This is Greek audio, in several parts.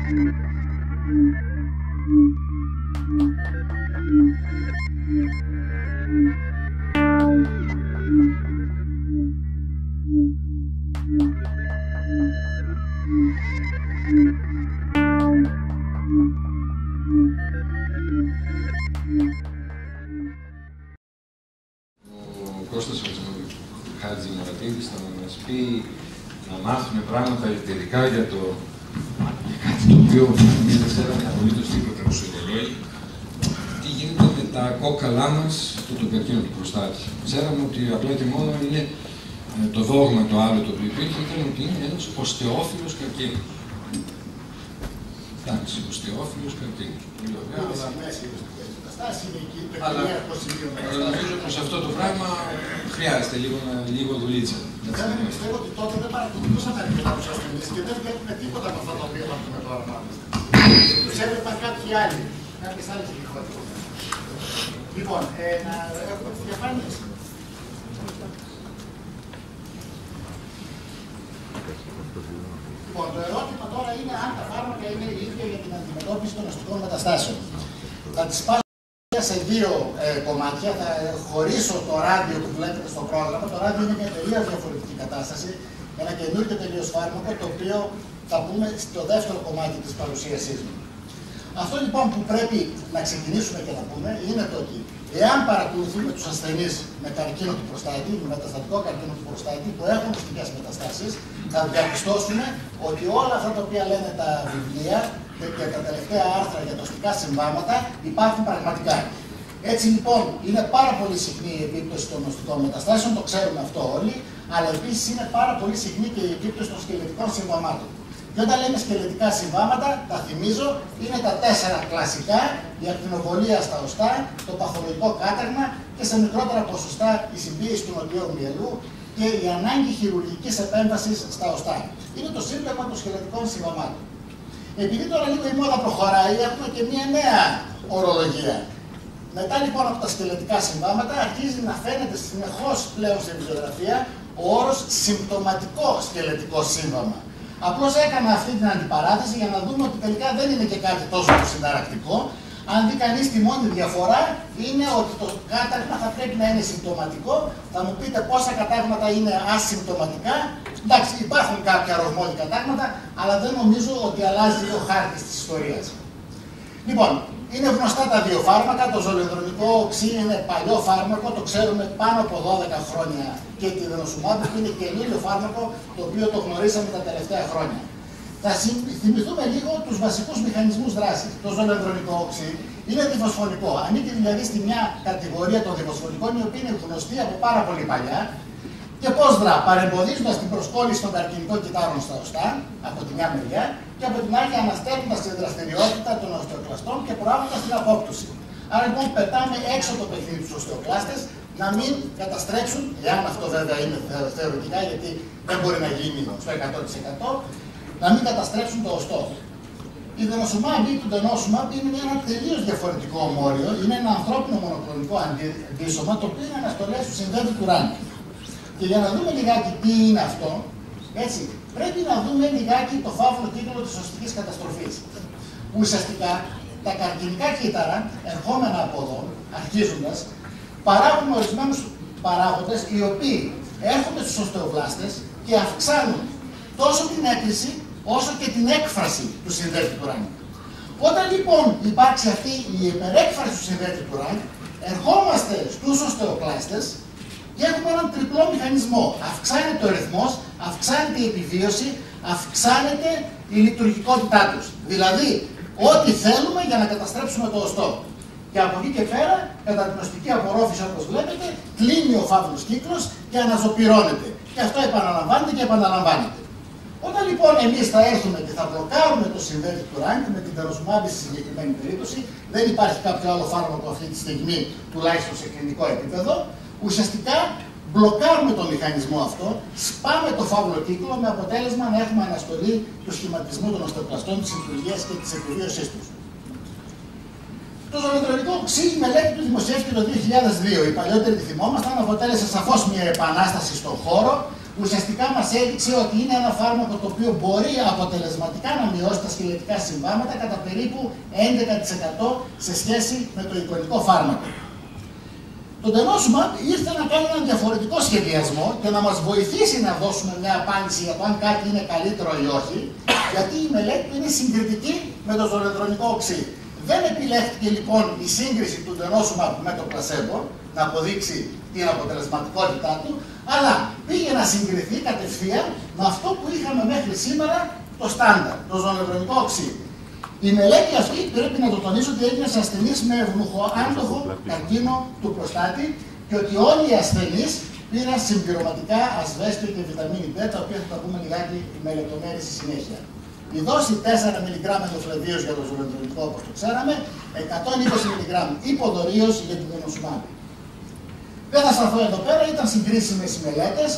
Να μάθουμε πράγματα εταιρικά για κάτι το οποίο εμείς δεν ξέραμε απολύτως τίποτα ως οικολόγοι. Τι γίνεται με τα κόκαλά μας, το καρκίνο του προστάτη. Ξέραμε ότι απλά και μόνο είναι το δόγμα το άλλο το οποίο υπήρχε, ήταν ότι είναι ένας οστεόφιλος καρκίνος. Εντάξει, οστεόφιλος καρκίνος. Πολύ ωραία, αλλά νομίζω πως αυτό το πράγμα χρειάζεται λίγο δουλίτσα. Πιστεύω ότι τότε δεν παρακολουθούσαν αρκετά τους ασθενείς και δεν βλέπουμε τίποτα από αυτά τα οποία βλέπουμε τώρα πάνω. Τους έβλεπαν κάποιοι άλλοι, κάποιες άλλες κυκλοφορίες. Λοιπόν, να έχουμε τις διαφάνειες. Λοιπόν, το ερώτημα τώρα είναι αν τα φάρμακα είναι ίδια για την αντιμετώπιση των αστικών μεταστάσεων. Θα τις πάρω σε δύο κομμάτια. Θα χωρίσω το ράδιο που βλέπετε στο πρόγραμμα. Το ράδιο είναι μια τελείως διαφορετική κατάσταση. Ένα καινούργιο τελείως φάρμακο, το οποίο θα πούμε στο δεύτερο κομμάτι της παρουσίασής μου. Αυτό λοιπόν που πρέπει να ξεκινήσουμε και να πούμε είναι το ότι εάν παρακολουθούμε τους ασθενείς με καρκίνο του προστάτη, με μεταστατικό καρκίνο του προστάτη που έχουν αστικές μεταστάσεις, θα διαπιστώσουμε ότι όλα αυτά τα οποία λένε τα βιβλία και τα τελευταία άρθρα για τα αστικά συμβάματα υπάρχουν πραγματικά. Έτσι λοιπόν είναι πάρα πολύ συχνή η επίπτωση των αστικών μεταστάσεων, το ξέρουμε αυτό όλοι, αλλά επίσης είναι πάρα πολύ συχνή και η επίπτωση των σκελετικών συμβαμάτων. Και όταν λέμε σκελετικά συμβάματα, τα θυμίζω, είναι τα 4 κλασικά, η ακτινοβολία στα οστά, το παθολογικό κάταγμα και σε μικρότερα ποσοστά η συμπίεση του νοτιού μυελού και η ανάγκη χειρουργικής επέμβασης στα οστά. Είναι το σύμπλεγμα των σκελετικών συμβαμάτων. Επειδή τώρα λίγο η μόδα προχωράει, έχουμε και μια νέα ορολογία. Μετά λοιπόν από τα σκελετικά συμβάματα αρχίζει να φαίνεται συνεχώς πλέον σε βιβλιογραφία ο όρος συμπτωματικό σκελετικό σύμβαμα. Απλώς έκανα αυτή την αντιπαράθεση για να δούμε ότι τελικά δεν είναι και κάτι τόσο συνταρακτικό. Αν δει κανείς τη μόνη διαφορά είναι ότι το κάταγμα θα πρέπει να είναι συμπτωματικό. Θα μου πείτε πόσα κατάγματα είναι ασυμπτωματικά. Εντάξει, υπάρχουν κάποια ρογμόλη κατάγματα, αλλά δεν νομίζω ότι αλλάζει ο χάρτης της ιστορίας. Λοιπόν, είναι γνωστά τα δύο φάρμακα. Το ζολιοδρομικό οξύ είναι παλιό φάρμακο, το ξέρουμε πάνω από 12 χρόνια. Και τη δενοσουμάμπη που είναι καινούριο φάρμακο, το οποίο το γνωρίσαμε τα τελευταία χρόνια. Θα θυμηθούμε λίγο τους βασικούς μηχανισμούς δράσης. Το ζολιοδρομικό οξύ είναι διφωσφωνικό. Ανήκει δηλαδή στη μια κατηγορία των διφωσφωνικών, η οποία είναι γνωστή από πάρα πολύ παλιά. Και πώς δρά, παρεμποδίζοντας την προσκόλληση των καρκινικών κυτάρων στα οστά, από τη μια μεριά, και από την άλλη αναστέλνοντας την δραστηριότητα των οστεοκλαστών και προάγοντας την απόπτωση. Άρα λοιπόν πετάμε έξω το παιχνίδι τους οστεοκλάστες να μην καταστρέψουν, εάν αυτό βέβαια είναι θεωρητικά, γιατί δεν μπορεί να γίνει στο 100%, να μην καταστρέψουν το οστό. Η δενοσουμάμπη ή το ντενόσουμαμπ είναι ένα τελείως διαφορετικό ομόριο, είναι ένα ανθρώπινο μονοκλονικό αντίσωμα, το οποίο είναι αναστολές του συνδέδου του Ράνκη. Και για να δούμε λιγάκι τι είναι αυτό, έτσι, πρέπει να δούμε λιγάκι το φαύλο κύκλο της οστικής καταστροφής. Ουσιαστικά, τα καρκινικά κύτταρα, ερχόμενα από εδώ, αρχίζοντας, παράγουν ορισμένους παράγοντες οι οποίοι έρχονται στους οστεοβλάστες και αυξάνουν τόσο την έκρηση όσο και την έκφραση του συνδέτη του Ράνκ. Όταν λοιπόν υπάρξει αυτή η υπερέκφραση του συνδέτη του Ράνκ, ερχόμαστε στους οστεοκλάστες και έχουμε έναν τριπλό μηχανισμό. Αυξάνεται ο ρυθμός, αυξάνεται η επιβίωση, αυξάνεται η λειτουργικότητά τους. Δηλαδή, ό,τι θέλουμε για να καταστρέψουμε το οστό. Και από εκεί και πέρα, κατά την οστική απορρόφηση όπως βλέπετε, κλείνει ο φαύλος κύκλος και αναζωπυρώνεται. Και αυτό επαναλαμβάνεται και επαναλαμβάνεται. Όταν λοιπόν εμείς θα έρθουμε και θα μπλοκάρουμε το συνδέτη του Ράνκ με την δενοσουμάμπη στη συγκεκριμένη περίπτωση, δεν υπάρχει κάποιο άλλο φάρμακο αυτή τη στιγμή, τουλάχιστον σε κλινικό επίπεδο, ουσιαστικά μπλοκάρουμε τον μηχανισμό αυτό, σπάμε το φαύλο κύκλο με αποτέλεσμα να έχουμε αναστολή του σχηματισμού των οστεοκλαστών, της λειτουργίας και της επιβίωσής τους. Το ζολιοδρομικό οξύ, η μελέτη του δημοσιεύτηκε το 2002. Οι παλιότεροι τη θυμόμασταν, αποτέλεσε σαφώς μια επανάσταση στον χώρο. ουσιαστικά μας έδειξε ότι είναι ένα φάρμακο το οποίο μπορεί αποτελεσματικά να μειώσει τα σκελετικά συμβάματα κατά περίπου 11% σε σχέση με το εικονικό φάρμακο. Το denosumab ήρθε να κάνει έναν διαφορετικό σχεδιασμό και να μας βοηθήσει να δώσουμε μια απάντηση για το αν κάτι είναι καλύτερο ή όχι, γιατί η μελέτη του είναι συγκριτική με το ζολενδρονικό οξύ. Δεν επιλέχθηκε λοιπόν η σύγκριση του denosumab με το πλασέμπο, να αποδείξει την αποτελεσματικότητά του, αλλά πήγε να συγκριθεί κατευθείαν με αυτό που είχαμε μέχρι σήμερα το στάνταρ, το ζολενδρονικό οξύ. Η μελέτη αυτή, πρέπει να το τονίσω, ότι έγινε σε ασθενείς με ευνοχοάντοχο καρκίνο του προστάτη και ότι όλοι οι ασθενείς πήραν συμπληρωματικά ασβέστιο και βιταμίνη D, τα οποία θα τα πούμε λιγάκι με λεπτομέρειες στη συνέχεια. Η δόση 4 mg ενδοφλεβίως για το ζολενδρονικό, όπως το ξέραμε, 120 mg υποδορίως για την denosumab. Δεν θα σταθώ εδώ πέρα, ήταν συγκρίσιμες οι μελέτες.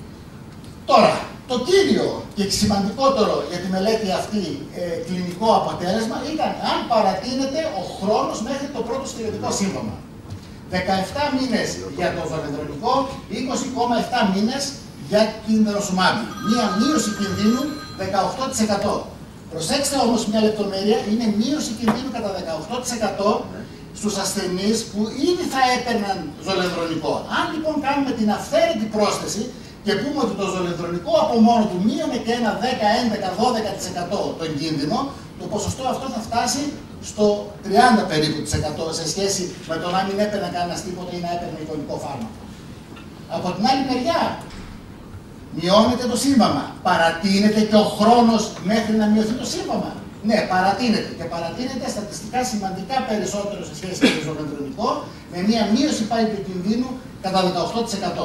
Τώρα, το κύριο και σημαντικότερο για τη μελέτη αυτή κλινικό αποτέλεσμα ήταν αν παρατείνεται ο χρόνος μέχρι το πρώτο σκελετικό σύμπτωμα. 17 μήνες για το ζολενδρονικό, 20,7 μήνες για την denosumab. Μία μείωση κινδύνου 18%. Προσέξτε όμως μια λεπτομέρεια, είναι μείωση κινδύνου κατά 18% στους ασθενείς που ήδη θα έπαιρναν ζολενδρονικό. Αν λοιπόν κάνουμε την αυθαίρετη πρόσθεση και πούμε ότι το ζολενδρονικό από μόνο του μείωνε και ένα 10, 11, 12% τον κίνδυνο, το ποσοστό αυτό θα φτάσει στο 30 περίπου σε σχέση με το να μην έπαιρνε κανένας τίποτα ή να έπαιρνε εικονικό φάρμακο. Από την άλλη μεριά, μειώνεται το σύμβαμα. Παρατείνεται και ο χρόνος μέχρι να μειωθεί το σύμβαμα. Ναι, παρατείνεται. Και παρατείνεται στατιστικά σημαντικά περισσότερο σε σχέση με το ζολενδρονικό, με μια μείωση πάλι του κινδύνου κατά 18%.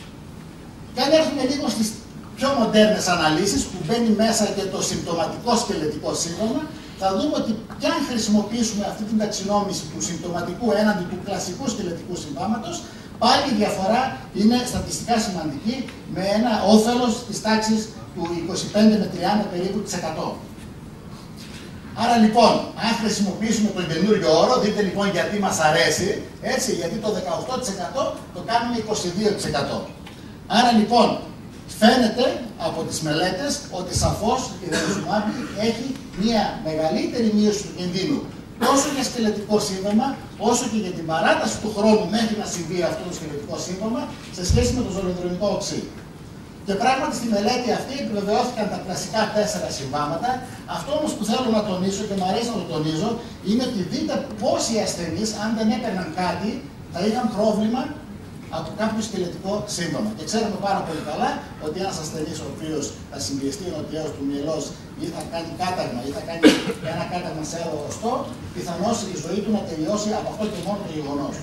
Και αν έρθουμε λίγο στις πιο μοντέρνες αναλύσεις που μπαίνει μέσα και το συμπτωματικό σκελετικό σύντομα, θα δούμε ότι κι αν χρησιμοποιήσουμε αυτή την ταξινόμηση του συμπτωματικού έναντι του κλασικού σκελετικού συμβάματος, πάλι η διαφορά είναι στατιστικά σημαντική, με ένα όφελος της τάξης του 25 με 30 περίπου της 100. Άρα λοιπόν, αν χρησιμοποιήσουμε τον καινούριο όρο, δείτε λοιπόν γιατί μας αρέσει, έτσι, γιατί το 18% το κάνουμε 22%. Άρα λοιπόν, φαίνεται από τις μελέτες ότι σαφώς η denosumab έχει μια μεγαλύτερη μείωση του κινδύνου τόσο για σκελετικό σύντομα, όσο και για την παράταση του χρόνου μέχρι να συμβεί αυτό το σκελετικό σύντομα σε σχέση με το ζολενδρονικό οξύ. Και πράγματι στη μελέτη αυτή επιβεβαιώθηκαν τα κλασικά 4 συμβάματα. Αυτό όμως που θέλω να τονίσω και μου αρέσει να το τονίζω είναι ότι δείτε πόσοι ασθενείς, αν δεν έπαιρναν κάτι, θα είχαν πρόβλημα από κάποιο σκελετικό σύμπτωμα. Και ξέρουμε πάρα πολύ καλά ότι ένας ασθενής ο οποίος θα συμπιεστεί ενωτιαίως του μυελός ή θα κάνει κάταγμα ή θα κάνει ένα κάταγμα σε άλλο οστό, πιθανώς η ζωή του να τελειώσει από αυτό και μόνο το γεγονός.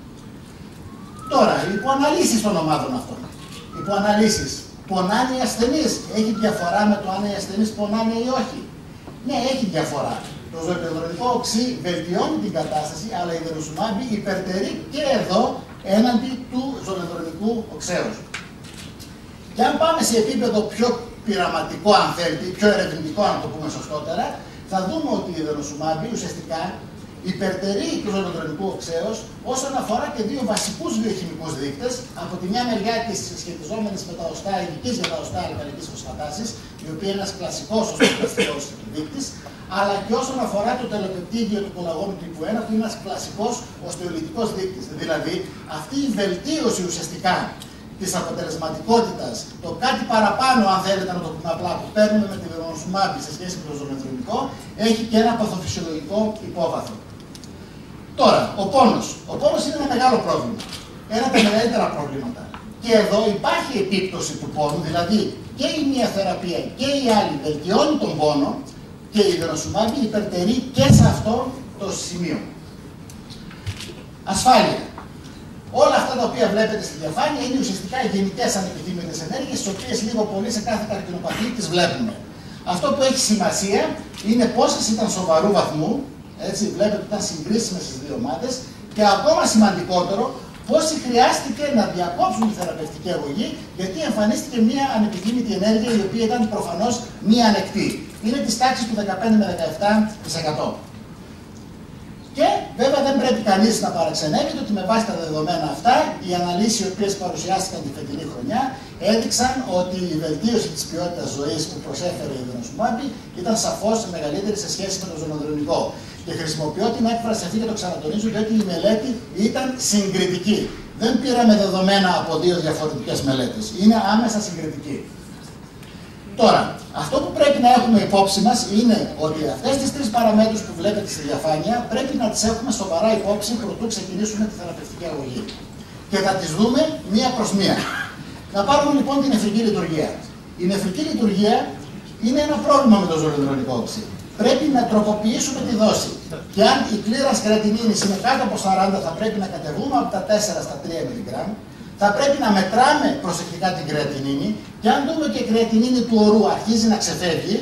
Τώρα, υποαναλύσεις των ομάδων αυτών. Υποαναλύσεις. Πονάνε οι ασθενείς. Έχει διαφορά με το αν οι ασθενείς πονάνε ή όχι? Ναι, έχει διαφορά. Το ζολενδρονικό οξύ βελτιώνει την κατάσταση, αλλά η denosumab υπερτερεί και εδώ έναντι του ζολενδρονικού οξέως. Και αν πάμε σε επίπεδο πιο πειραματικό, αν θέλετε, πιο ερευνητικό, αν το πούμε σωστότερα, θα δούμε ότι η denosumab ουσιαστικά υπερτερεί του ζολενδρονικού οξέως όσον αφορά και 2 βασικούς βιοχημικούς δείκτες. Από τη μια μεριά τις σχετιζόμενες με τα οστά, ειδικής για τα οστά αλκαλικής φωσφατάσης, η οποία είναι ένας κλασικός οστοκλαστικός δείκτης, αλλά και όσον αφορά το τελοπεπτίδιο του κολαγόνου τύπου 1, που είναι ένας κλασικός οστεολιτικός δείκτης. Δηλαδή, αυτή η βελτίωση ουσιαστικά της αποτελεσματικότητας, το κάτι παραπάνω, αν θέλετε να το πούμε απλά, που παίρνουμε με τη denosumab σε σχέση με το ζολενδρονικό, έχει και ένα παθοφυσιολογικό υπόβαθρο. Τώρα, ο πόνος. Ο πόνος είναι ένα μεγάλο πρόβλημα. Ένα από τα μεγαλύτερα προβλήματα. Και εδώ υπάρχει επίπτωση του πόνου, δηλαδή και η μία θεραπεία και η άλλη βελτιώνει τον πόνο και η denosumab υπερτερεί και σε αυτό το σημείο. Ασφάλεια. Όλα αυτά τα οποία βλέπετε στη διαφάνεια είναι ουσιαστικά οι γενικές ανεπιθύμητες ενέργειες, τις οποίες λίγο πολύ σε κάθε καρκινοπαθή τις βλέπουμε. Αυτό που έχει σημασία είναι πόσες ήταν σοβαρού βαθμού, έτσι, βλέπετε ότι ήταν συγκρίσιμες στις 2 ομάδες, και ακόμα σημαντικότερο, πόσοι χρειάστηκε να διακόψουν τη θεραπευτική αγωγή, γιατί εμφανίστηκε μια ανεπιθύμητη ενέργεια η οποία ήταν προφανώς μία ανεκτή. Είναι της τάξης του 15 με 17%. Και βέβαια δεν πρέπει κανείς να παραξενεύεται ότι με βάση τα δεδομένα αυτά, οι αναλύσεις οι οποίες παρουσιάστηκαν τη φετινή χρονιά έδειξαν ότι η βελτίωση της ποιότητας ζωής που προσέφερε η δεινοσουμάμπη ήταν σαφώς μεγαλύτερη σε σχέση με το ζωνοδρονικό. Και χρησιμοποιώ την έκφραση αυτή και το ξανατονίζω, διότι η μελέτη ήταν συγκριτική. Δεν πήραμε δεδομένα από δύο διαφορετικές μελέτες. Είναι άμεσα συγκριτική. Τώρα, αυτό που πρέπει να έχουμε υπόψη μας είναι ότι αυτές τις τρεις παραμέτρους που βλέπετε στη διαφάνεια πρέπει να τις έχουμε σοβαρά υπόψη προτού ξεκινήσουμε τη θεραπευτική αγωγή. Και θα τις δούμε μία προς μία. Να πάρουμε λοιπόν την νεφρική λειτουργία. Η νεφρική λειτουργία είναι ένα πρόβλημα με το ζολιδρονικό οξύ. Πρέπει να τροποποιήσουμε τη δόση. Και αν η κλήρανση κρεατινίνης είναι κάτω από 40, θα πρέπει να κατεβούμε από τα 4 στα 3 mg. Θα πρέπει να μετράμε προσεκτικά την κρεατινίνη και αν δούμε ότι η κρεατινίνη του ορού αρχίζει να ξεφεύγει,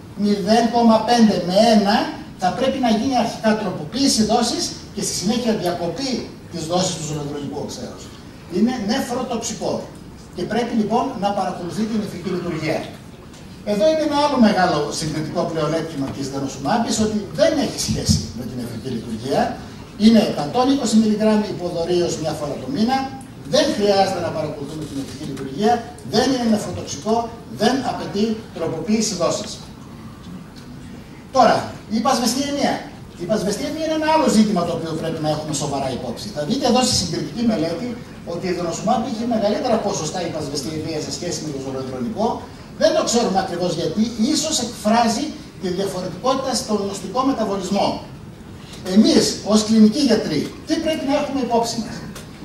0,5 με 1, θα πρέπει να γίνει αρχικά τροποποίηση δόσης και στη συνέχεια διακοπή της δόσης του ζολιδρονικού οξέως. Είναι νεφροτοξικό και πρέπει λοιπόν να παρακολουθεί την νεφρική λειτουργία. Εδώ είναι ένα άλλο μεγάλο συγκριτικό πλεονέκτημα της δεινοσουμάμπης, ότι δεν έχει σχέση με την νεφρική λειτουργία. Είναι 120 mg υποδορίως μια φορά το μήνα, δεν χρειάζεται να παρακολουθούμε την νεφρική λειτουργία, δεν είναι νεφροτοξικό, δεν απαιτεί τροποποίηση δόσης. Τώρα, η πασβεστιαιμία. Η πασβεστιαιμία είναι ένα άλλο ζήτημα το οποίο πρέπει να έχουμε σοβαρά υπόψη. Θα δείτε εδώ στη συγκριτική μελέτη ότι η δεινοσουμάμπη είχε μεγαλύτερα ποσοστά υπασβεστιαιμία σε σχέση με το ζολιδρονικό. Δεν το ξέρουμε ακριβώς γιατί, ίσως εκφράζει τη διαφορετικότητα στο γνωστικό μεταβολισμό. Εμείς, ως κλινικοί γιατροί, τι πρέπει να έχουμε υπόψη μας?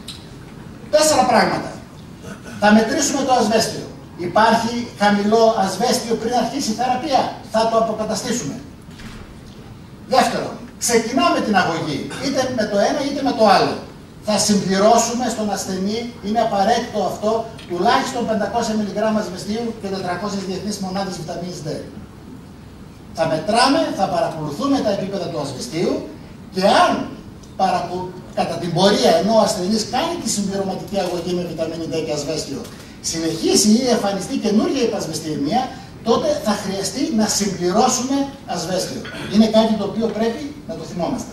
4 πράγματα. Θα μετρήσουμε το ασβέστιο. Υπάρχει χαμηλό ασβέστιο πριν αρχίσει η θεραπεία. Θα το αποκαταστήσουμε. Δεύτερον, ξεκινάμε την αγωγή, είτε με το ένα είτε με το άλλο. Θα συμπληρώσουμε στον ασθενή, είναι απαραίτητο αυτό, τουλάχιστον 500 mg ασβεστίου και 400 διεθνείς μονάδες βιταμίνης D. Θα μετράμε, θα παρακολουθούμε τα επίπεδα του ασβεστίου και αν κατά την πορεία, ενώ ο ασθενής κάνει τη συμπληρωματική αγωγή με βιταμίνη D και ασβέστιο, συνεχίσει ή εμφανιστεί καινούργια υπασβεστιαιμία, τότε θα χρειαστεί να συμπληρώσουμε ασβέστιο. Είναι κάτι το οποίο πρέπει να το θυμόμαστε.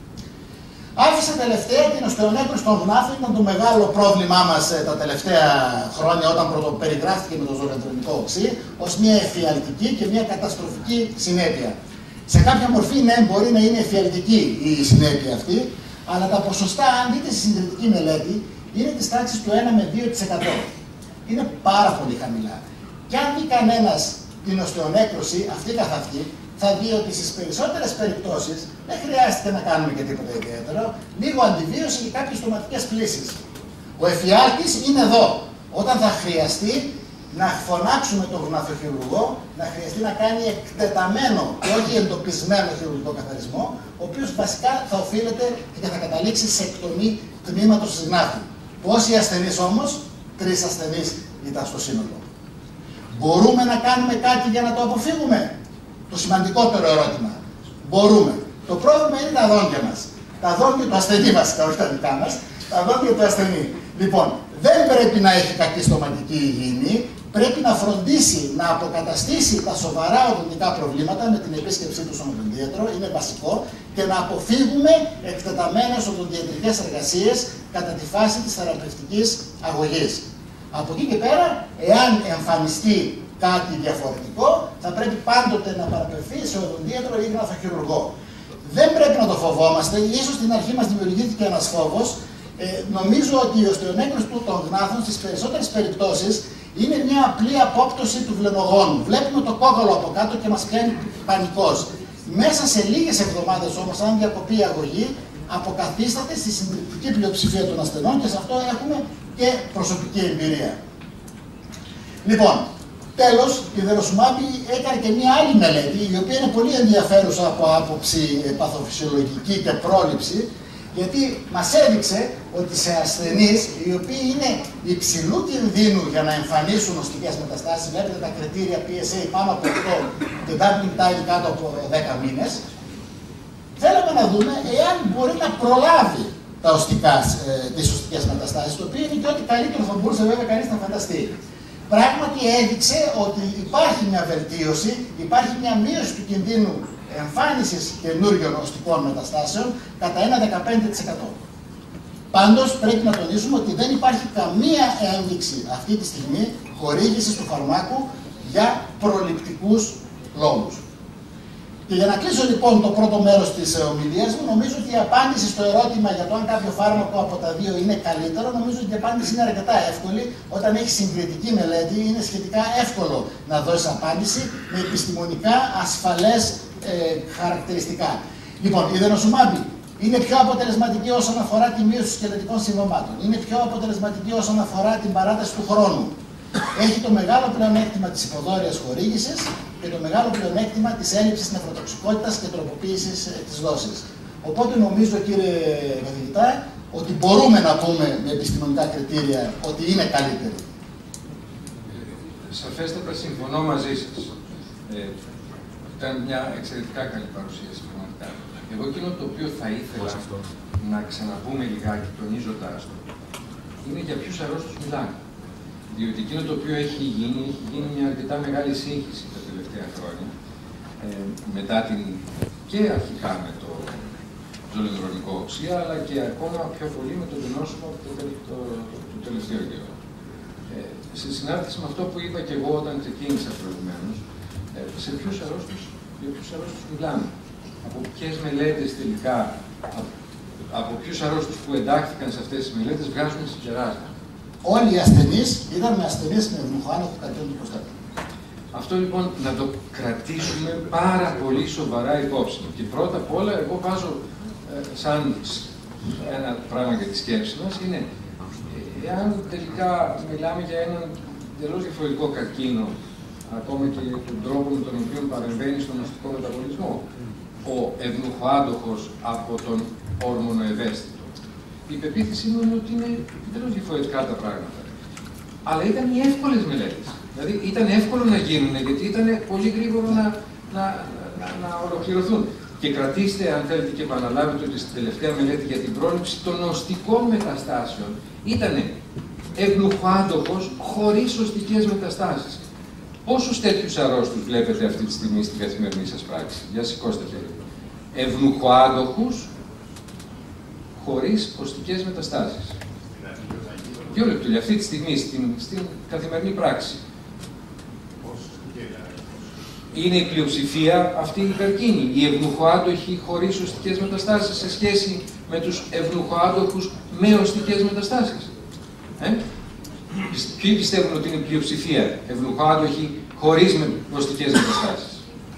Άφησα τελευταία την οστεονέκρωση των γνάθων, ήταν το μεγάλο πρόβλημά μας τα τελευταία χρόνια όταν πρωτοπεριγράφηκε με το ζολιδρονικό οξύ, ως μια εφιαλτική και μια καταστροφική συνέπεια. Σε κάποια μορφή, ναι, μπορεί να είναι εφιαλτική η συνέπεια αυτή, αλλά τα ποσοστά, αν δείτε στη συντηρητική μελέτη, είναι της τάξης του 1 με 2%. Είναι πάρα πολύ χαμηλά. Και αν δει κανένας την οστεονέκρωση αυτή καθ' αυτή, θα δει ότι στις περισσότερες περιπτώσεις δεν χρειάζεται να κάνουμε και τίποτα ιδιαίτερο, λίγο αντιβίωση και κάποιες στοματικές πλύσεις. Ο εφιάλτης είναι εδώ. Όταν θα χρειαστεί να φωνάξουμε τον γναθοχειρουργό, να χρειαστεί να κάνει εκτεταμένο και όχι εντοπισμένο χειρουργικό καθαρισμό, ο οποίος βασικά θα οφείλεται και θα καταλήξει σε εκτομή τμήματος της γνάθου. Πόσοι ασθενείς όμως? 3 ασθενείς ήταν στο σύνολο. Μπορούμε να κάνουμε κάτι για να το αποφύγουμε? Το σημαντικότερο ερώτημα. Μπορούμε. Το πρόβλημα είναι τα δόντια μας. Τα δόντια του ασθενή βασικά, όχι τα δικά μας. Τα δόντια του ασθενή. Λοιπόν, δεν πρέπει να έχει κακή στοματική υγιεινή. Πρέπει να φροντίσει να αποκαταστήσει τα σοβαρά οδοντικά προβλήματα με την επίσκεψή του στον οδοντίατρο. Είναι βασικό. Και να αποφύγουμε εκτεταμένες οδοντιατρικές εργασίες κατά τη φάση της θεραπευτικής αγωγής. Από εκεί και πέρα, εάν εμφανιστεί κάτι διαφορετικό, θα πρέπει πάντοτε να παραπευθεί σε οδοντίατρο ή γναθοχειρουργό. Δεν πρέπει να το φοβόμαστε, ίσως στην αρχή μας δημιουργήθηκε ένας φόβος. Νομίζω ότι η οστεονέκρωση των γνάθων στις περισσότερες περιπτώσεις είναι μια απλή απόπτωση του βλενογόνου. Βλέπουμε το κόκκαλο από κάτω και μας πιάνει πανικός. Μέσα σε λίγες εβδομάδες όμως, αν διακοπεί η αγωγή, αποκαθίσταται στη συντριπτική πλειοψηφία των ασθενών και σε αυτό έχουμε και προσωπική εμπειρία. Λοιπόν, τέλος, η δεινοσουμάμπη έκανε και μια άλλη μελέτη, η οποία είναι πολύ ενδιαφέρουσα από άποψη παθοφυσιολογική και πρόληψη, γιατί μας έδειξε ότι σε ασθενείς οι οποίοι είναι υψηλού κινδύνου για να εμφανίσουν οστικές μεταστάσεις, βλέπετε τα κριτήρια PSA πάνω από 8 και Dublin Time κάτω από 10 μήνες, θέλαμε να δούμε εάν μπορεί να προλάβει τις οστικές μεταστάσεις, το οποίο είναι και ό,τι καλύτερο θα μπορούσε βέβαια κανείς να φανταστεί. Πράγματι έδειξε ότι υπάρχει μια βελτίωση, υπάρχει μια μείωση του κινδύνου εμφάνισης καινούριων οστικών μεταστάσεων κατά ένα 15%. Πάντως πρέπει να τονίσουμε ότι δεν υπάρχει καμία ένδειξη αυτή τη στιγμή χορήγησης του φαρμάκου για προληπτικούς λόγους. Και για να κλείσω λοιπόν το πρώτο μέρος της ομιλίας μου, νομίζω ότι η απάντηση στο ερώτημα για το αν κάποιο φάρμακο από τα δύο είναι καλύτερο, νομίζω ότι η απάντηση είναι αρκετά εύκολη. Όταν έχει συγκριτική μελέτη, είναι σχετικά εύκολο να δώσεις απάντηση με επιστημονικά ασφαλές χαρακτηριστικά. Λοιπόν, η δενοσουμάμπη είναι πιο αποτελεσματική όσον αφορά τη μείωση των σκελετικών συμβωμάτων. Είναι πιο αποτελεσματική όσον αφορά την παράταση του χρόνου. Έχει το μεγάλο πλεονέκτημα της υποδόρειας χορήγησης και το μεγάλο πλεονέκτημα της έλλειψης νευροτοξικότητας και τροποποίησης της δόσης. Οπότε νομίζω, κύριε καθηγητά, ότι μπορούμε να πούμε με επιστημονικά κριτήρια ότι είναι καλύτερη. Σαφέστατα συμφωνώ μαζί σας. Ήταν μια εξαιρετικά καλή παρουσίαση πραγματικά. Εγώ εκείνο το οποίο θα ήθελα να ξαναπούμε λιγάκι, τονίζοντας το, είναι για ποιους αρρώστους μιλάμε. Διότι εκείνο το οποίο έχει γίνει μια αρκετά μεγάλη σύγχυση τα τελευταία χρόνια, μετά και αρχικά με το ζολιδρονικό οξύ, αλλά και ακόμα πιο πολύ με το δεινόσωμα το τελευταίο καιρό. Σε συνάρτηση με αυτό που είπα και εγώ όταν ξεκίνησα προηγουμένως, για ποιους αρρώστους μιλάμε. Από ποιες μελέτες τελικά, από ποιους αρρώστους που εντάχθηκαν σε αυτές τις μελέτες βγάζουμε συμπεράσματα. Όλοι οι ασθενείς ήταν με ασθενείς με ευνοχοάνοχο καρκίνο του προστάτη. Αυτό λοιπόν να το κρατήσουμε πάρα πολύ σοβαρά υπόψη. Και πρώτα απ' όλα, εγώ βάζω σαν ένα πράγμα για τη σκέψη μας, είναι εάν τελικά μιλάμε για έναν τελώς διαφορετικό καρκίνο, ακόμα και τον τρόπο με τον οποίο παρεμβαίνει στον αστικό μεταβολισμό, ο ευνοχοάντοχος από τον όρμονο ευαίσθητο. Η πεποίθησή μου είναι ότι είναι τελώς διαφορετικά τα πράγματα. Αλλά ήταν οι εύκολες μελέτες. Δηλαδή ήταν εύκολο να γίνουν, γιατί ήταν πολύ γρήγορο να ολοκληρωθούν. Και κρατήστε, αν θέλετε, και επαναλάβετε ότι στην τελευταία μελέτη για την πρόληψη των οστικών μεταστάσεων ήταν ευνοχοάντοχος χωρίς οστικές μεταστάσεις. Πόσους τέτοιους αρρώστους βλέπετε αυτή τη στιγμή στην καθημερινή σας πράξη? Για σηκώστε χέρι. Ευνοχοάντοχους χωρίς οστικές μεταστάσεις. Δύο λεπτό, για αυτή τη στιγμή στην καθημερινή πράξη. Είναι η πλειοψηφία αυτή η καρκίνη. Οι ευνοχοάντοχοι χωρίς οστικές μεταστάσεις σε σχέση με τους ευνοχοάντοχους με οστικές μεταστάσεις. Ποιοι πιστεύουν ότι είναι η πλειοψηφία ευνοχοάντοχοι χωρίς οστικές μεταστάσεις?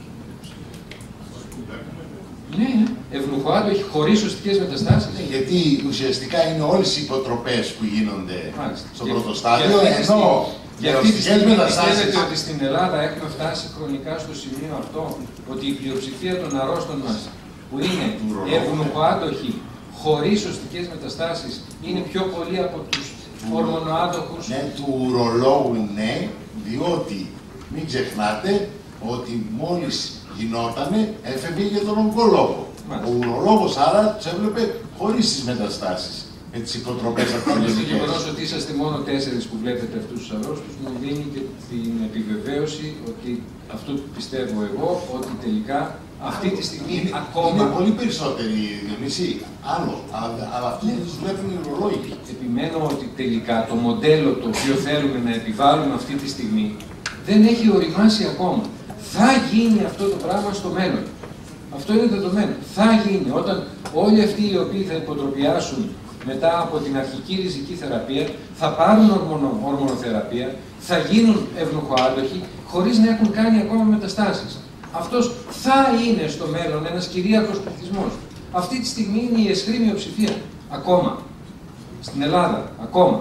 Ναι, ευνοχοάντοχοι χωρίς οστικές μεταστάσεις. Γιατί ουσιαστικά είναι όλες οι υποτροπές που γίνονται στο πρώτο στάδιο, ενώ για αυτή τη στιγμή πιστεύετε ότι στην Ελλάδα έχουμε φτάσει χρονικά στο σημείο αυτό, ότι η πλειοψηφία των αρρώστων μας που είναι ευνοχοάντοχοι χωρίς οστικές μεταστάσεις είναι πιο πολύ από τους ορμονοάντοχους? Ναι, του ουρολόγου ναι, διότι μην ξεχνάτε ότι μόλις γινότανε έφευγε για τον ογκολόγο. Ο ουρολόγος άρα τους έβλεπε χωρίς τις μεταστάσεις. Με τις υποτροπές αυτές. Το γεγονός ότι είσαστε μόνο 4 που βλέπετε αυτούς τους αρρώστους μου δίνει και την επιβεβαίωση ότι αυτό που πιστεύω εγώ, ότι τελικά αυτή τη στιγμή ακόμα. Είναι πολύ περισσότεροι Διονύση, άλλο. Αλλά αυτοί δεν τους βλέπουν οι ουρολόγοι. Επιμένω ότι τελικά το μοντέλο το οποίο θέλουμε να επιβάλλουμε αυτή τη στιγμή δεν έχει οριμάσει ακόμα. Θα γίνει αυτό το πράγμα στο μέλλον. Αυτό είναι δεδομένο. Θα γίνει όταν όλοι αυτοί οι οποίοι θα υποτροπιάσουν μετά από την αρχική ριζική θεραπεία, θα πάρουν ορμονοθεραπεία, θα γίνουν ευνοχοάντοχοι, χωρίς να έχουν κάνει ακόμα μεταστάσεις. Αυτός θα είναι στο μέλλον ένας κυρίαρχος πληθυσμός. Αυτή τη στιγμή είναι η αισχρή μειοψηφία. Ακόμα. Στην Ελλάδα. Ακόμα.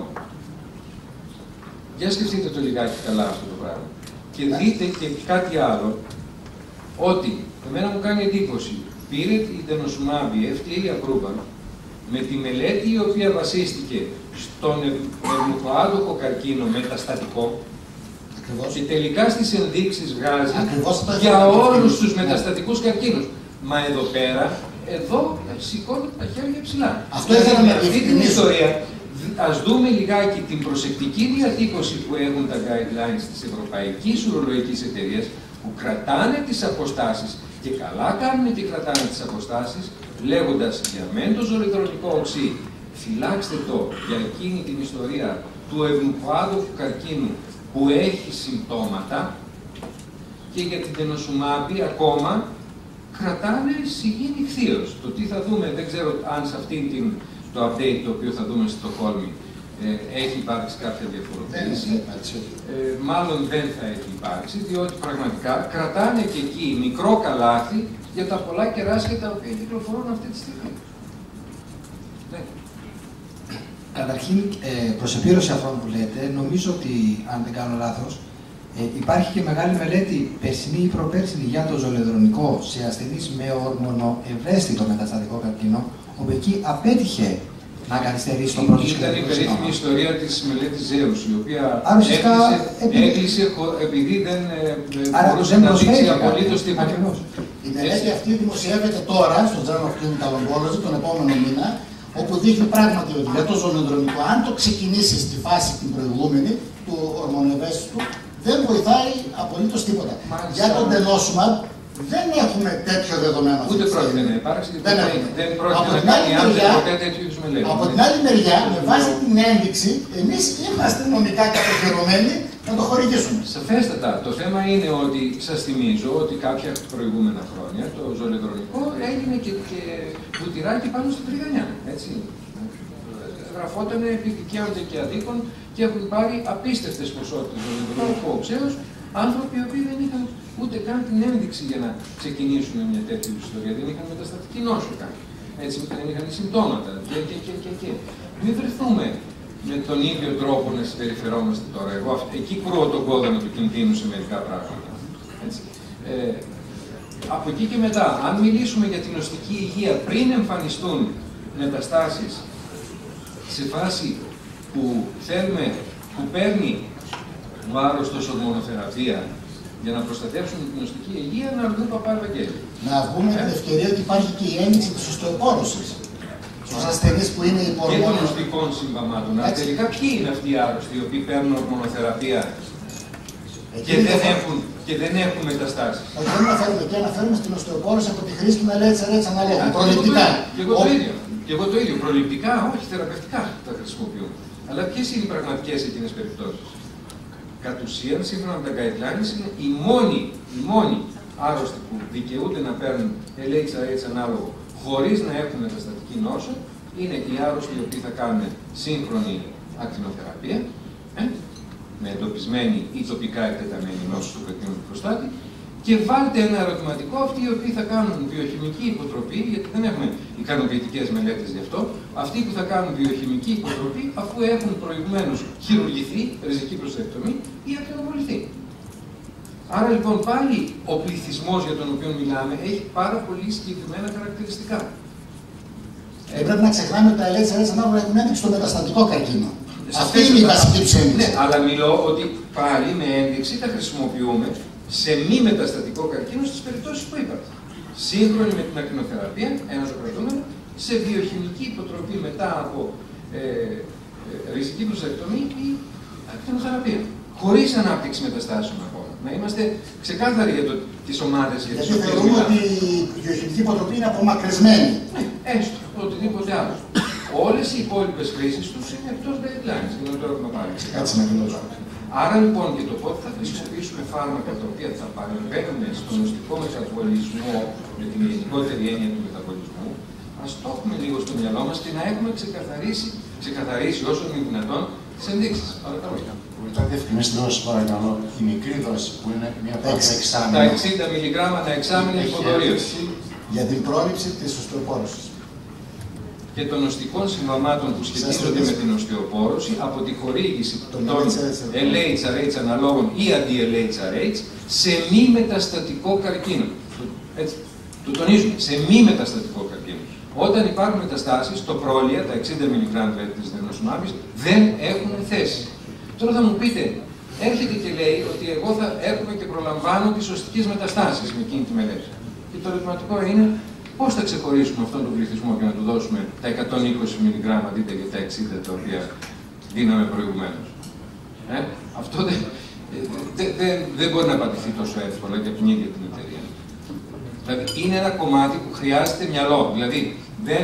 Για σκεφτείτε το λιγάκι καλά αυτό το πράγμα. Και δείτε και κάτι άλλο, ότι εμένα μου κάνει εντύπωση. Πήρε η denosumab, FDA approval, με τη μελέτη η οποία βασίστηκε στον ευνοχοάντοχο καρκίνο μεταστατικό και τελικά στις ενδείξεις βγάζει για όλους τους μεταστατικούς καρκίνους. Μα εδώ πέρα, εδώ σηκώνει τα χέρια ψηλά. Αυτή την ιστορία, ας δούμε λιγάκι την προσεκτική διατύπωση που έχουν τα guidelines της Ευρωπαϊκής Ουρολογικής Εταιρείας, που κρατάνε τις αποστάσεις και καλά κάνουν και κρατάνε τις αποστάσεις, λέγοντας για μεν το ζολιδρονικό οξύ, φυλάξτε το για εκείνη την ιστορία του ευνοχοάντοχου καρκίνου που έχει συμπτώματα και για την τενοσουμάμπη ακόμα κρατάνε σιγήν ηχθείως. Το τι θα δούμε, δεν ξέρω αν σε αυτήν το update το οποίο θα δούμε στη Στοκχόλμη έχει υπάρξει κάποια διαφοροποίηση. Μάλλον δεν θα έχει υπάρξει, διότι πραγματικά κρατάνε και εκεί μικρό καλάθι για τα πολλά κεράσια τα οποία κυκλοφορούν αυτή τη στιγμή. Ναι. Καταρχήν, προς επίρρωση αυτών που λέτε, νομίζω ότι, αν δεν κάνω λάθος, υπάρχει και μεγάλη μελέτη περσινή ή προπέρσινη για το ζολεδρονικό σε ασθενείς με ορμονοευαίσθητο μεταστατικό καρκίνο, όπου εκεί απέτυχε να καθυστερήσει το πρώτο σκελετικό. Ήταν η περίφημη ιστορία της μελέτης Ζέους, η οποία έκλεισε επειδή δεν μπορούσε να δείξει απολύτως τίποτα. Η μελέτη αυτή δημοσιεύεται τώρα στο Journal of Clinical Oncology τον επόμενο μήνα, όπου δείχνει πράγματι ότι για το ζωνοδρομικό, αν το ξεκινήσει στη φάση την προηγούμενη του ορμονοευαίσθητου, δεν βοηθάει απολύτως τίποτα. Μάλιστα. Για τον Denosumab δεν έχουμε τέτοιο δεδομένο. Ούτε πρόκειται να υπάρξει, δεν πρόκειται να κάνει ποτέ τέτοιου είδους μελέτες. Από την άλλη μεριά, με βάση την ένδειξη, εμείς είμαστε νομικά κατοχυρωμένοι να το χορηγήσουμε. Σαφέστατα. Το θέμα είναι ότι σας θυμίζω ότι κάποια προηγούμενα χρόνια το ζολεδρονικό έγινε και βουτυράκι πάνω στην τριγανιά. Έτσι. Γραφόταν επί δικαίονται και αδίκων και έχουν πάρει απίστευτες ποσότητες ζολεδρονικού οξέως άνθρωποι οι οποίοι δεν είχαν ούτε καν την ένδειξη για να ξεκινήσουν μια τέτοια ιστορία. Δεν είχαν μεταστατική νόσο καν. Έτσι, δεν είχαν συμπτώματα και. Μην βρεθούμε με τον ίδιο τρόπο να συμπεριφερόμαστε τώρα. Εγώ εκεί κρούω τον κόδωνα του κινδύνου σε μερικά πράγματα. Έτσι. Από εκεί και μετά, αν μιλήσουμε για την οστική υγεία πριν εμφανιστούν μεταστάσεις σε φάση που θέλουμε, που παίρνει βάρος στο ορμονοθεραπεία για να προστατεύσουν την οστική υγεία, να αργούν Παπα-Ευαγγέλη. Να βγούμε την ευκαιρία ότι υπάρχει και η ένδειξη της οστεοπόρωσης. Στους ασθενείς που είναι υπορμόνοι. Και των οστικών συμβαμάτων. Τελικά ποιοι είναι αυτοί οι άρρωστοι οι οποίοι παίρνουν ορμονοθεραπεία και δεν έχουν μεταστάσεις. Όχι, δεν αναφέρουμε εκεί, αναφέρουμε στην οστεοπόρωση από τη χρήση του LHRH αναλόγου. Προληπτικά. Και εγώ το ίδιο. Προληπτικά, όχι θεραπευτικά τα χρησιμοποιούμε. Αλλά ποιες είναι οι πραγματικές εκείνες περιπτώσεις? Κατ' ουσίαν, σύμφωνα με τα guidelines, είναι οι μόνοι άρρωστοι που δικαιούνται να παίρνουν LHRH ανάλογο χωρίς να έχουν μεταστατική νόσο, είναι οι άρρωστοι οι οποίοι θα κάνουν σύγχρονη ακτινοθεραπεία, με εντοπισμένη ή τοπικά εκτεταμένη νόσο του καρκίνου του προστάτη, και βάλτε ένα ερωτηματικό αυτοί οι οποίοι θα κάνουν βιοχημική υποτροπή, γιατί δεν έχουμε ικανοποιητικές μελέτες γι' αυτό, αυτοί που θα κάνουν βιοχημική υποτροπή αφού έχουν προηγουμένως χειρουργηθεί, ριζική προστακτομή ή ακτινοβοληθεί. Άρα λοιπόν πάλι ο πληθυσμός για τον οποίο μιλάμε έχει πάρα πολύ συγκεκριμένα χαρακτηριστικά. Πρέπει να ξεχνάμε ότι τα LHRH ανάλογα έχουν ένδειξη στο μεταστατικό καρκίνο. Αυτή είναι η βασική του ένδειξη. Ναι, αλλά μιλώ ότι πάλι με ένδειξη τα χρησιμοποιούμε σε μη μεταστατικό καρκίνο στις περιπτώσεις που είπατε. Σύγχρονη με την ακτινοθεραπεία, ένα ζωοκρατούμενο, σε βιοχημική υποτροπή μετά από ριζική προστακτομή ή ακτινοθεραπεία. Χωρίς ανάπτυξη μεταστάσεων ακόμα. Να είμαστε ξεκάθαροι για τις ομάδες για τις οποίες μιλάμε. Θεωρούμε ότι η βιοχημική υποτροπή είναι απομακρυσμένη. Ναι, έστω, οτιδήποτε άλλο. Όλες οι υπόλοιπες χρήσεις τους είναι εκτός guidelines, δεν το έχουμε πάρει. Άρα λοιπόν και το πότε θα χρησιμοποιήσουμε φάρμακα τα οποία θα παρεμβαίνουν στον οστικό μεταβολισμό με την γενικότερη έννοια του μεταβολισμού, ας το έχουμε λίγο στο μυαλό μας και να έχουμε ξεκαθαρίσει όσο είναι δυνατόν τις ενδείξεις. Παρακαλώ. Μπορείτε να διευκρινίσετε δόση, παρακαλώ, η μικρή δόση που είναι μια πρώτη εξάμηνο. Τα 60 μιλιγκράμμα τα εξάμηνο υποδορίωση. Για την πρόληψη της οστεοπόρωσης. Και των οστικών συμβαμάτων που σχετίζονται με την οστεοπόρωση από τη χορήγηση των LHRH αναλόγων ή αντι-LHRH σε μη μεταστατικό καρκίνο. Έτσι, το τονίζουμε, σε μη μεταστατικό καρκίνο. Όταν υπάρχουν μεταστάσεις, το πρόλια, τα 60 mg της Denosumab, δεν έχουν θέση. Τώρα θα μου πείτε, έρχεται και λέει ότι εγώ θα έρχομαι και προλαμβάνω τις οστικές μεταστάσεις με εκείνη τη μελέτη. Και το ερωτηματικό είναι, πώς θα ξεχωρίσουμε αυτόν τον πληθυσμό και να του δώσουμε τα 120 mg αντί για τα 60 τα οποία δίναμε προηγουμένως. Αυτό δεν μπορεί να απαντηθεί τόσο εύκολα και από την ίδια την εταιρεία. Δηλαδή, είναι ένα κομμάτι που χρειάζεται μυαλό. Δηλαδή, δεν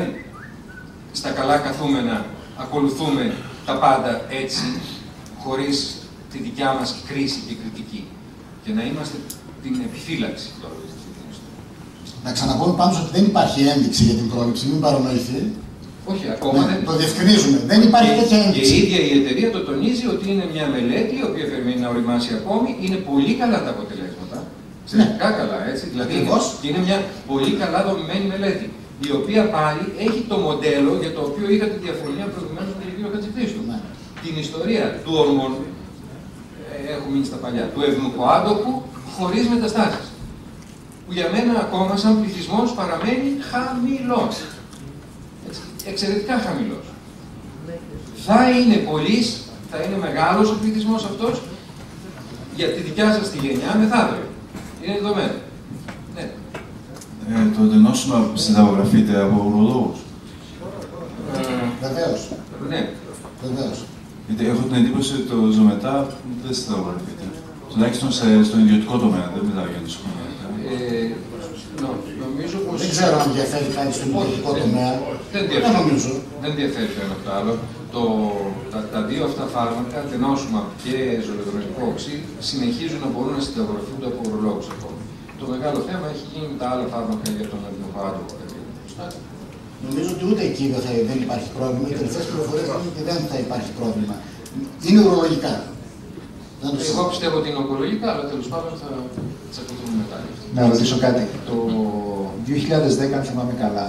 στα καλά καθούμενα ακολουθούμε τα πάντα έτσι, χωρίς τη δικιά μας κρίση και κριτική και να είμαστε την επιφύλαξη τώρα. Να ξαναπούμε πάντως ότι δεν υπάρχει ένδειξη για την πρόληψη, μην παρανοηθεί. Όχι, ακόμα δεν. Το διευκρινίζουμε. Δεν υπάρχει τέτοια ένδειξη. Και η ίδια η εταιρεία το τονίζει ότι είναι μια μελέτη, η οποία περιμένει να οριμάσει ακόμη, είναι πολύ καλά τα αποτελέσματα. Εξαιρετικά καλά, έτσι. Δηλαδή είναι μια πολύ καλά δομημένη μελέτη. Η οποία πάλι έχει το μοντέλο για το οποίο είχατε διαφωνία προηγουμένως με τον κύριο Χατζηχρήστου. Την ιστορία του ορμόνου, έχω μείνει στα παλιά, του ευνοχοάντοκου χωρίς μεταστάσεις. Που για μένα ακόμα σαν πληθυσμός παραμένει χαμηλός. Εξαιρετικά χαμηλός. Θα είναι πολύς, θα είναι μεγάλος ο πληθυσμός αυτός για τη δικιά σας τη γενιά μεθαύριο. Είναι δεδομένο. Ναι. Το εντενόσημα συνταγογραφείται από ουρολόγους. Βεβαίως. Ναι. Βεβαίως. Γιατί έχω την εντύπωση ότι το ζωμετά δεν συνταγογραφείται. Τουλάχιστον στον ιδιωτικό τομέα, δεν μιλάω για το σχολείο. Νομίζω πως... Δεν ξέρω αν διαφέρει κάτι στον ιδιωτικό τομέα. Δεν νομίζω. Δεν διαφέρει το ένα από το άλλο. Τα δύο αυτά φάρμακα, τενόσουμα και ζολεδρονικό οξύ, συνεχίζουν να μπορούν να συνταγογραφούνται από ουρολόγους ακόμα. Το μεγάλο θέμα έχει γίνει με τα άλλα φάρμακα για τον ευνοχοάντοκο. Νομίζω ότι ούτε εκεί δεν υπάρχει πρόβλημα. Οι τελευταίες πληροφορίες λένε ότι δεν θα υπάρχει πρόβλημα. Είναι ουρολογικά. Εγώ πιστεύω ότι είναι ογκολογικά, αλλά τέλος πάντων θα τσακωθούμε μετά. Να ρωτήσω κάτι. Το 2010, αν θυμάμαι καλά,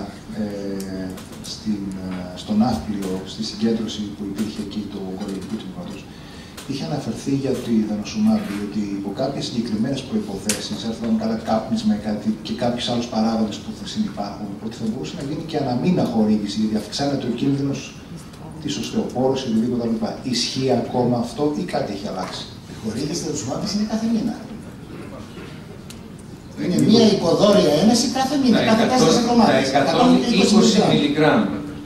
στο Ναύπλιο, στη συγκέντρωση που υπήρχε εκεί του ογκολογικού τμήματος, είχε αναφερθεί για τη δανοσουμάμπη ότι υπό κάποιες συγκεκριμένες προϋποθέσεις, αν θυμάμαι καλά, κάπνισμα και κάποιους άλλους παράγοντες που θα συνυπάρχουν, ότι θα μπορούσε να γίνει και αναμήνα χορήγηση, γιατί αυξάνεται ο κίνδυνος της οστεοπόρωσης, οτιδήποτε λοιπά. Ισχύει ακόμα αυτό ή κάτι έχει αλλάξει? Η χορήγηση της δανοσουμάμπης είναι κάθε μήνα. Είναι μία υποδόρια ένεση κάθε μήνα, κάθε 4 εβδομάδες. Τα 120 μιλιγκράμμ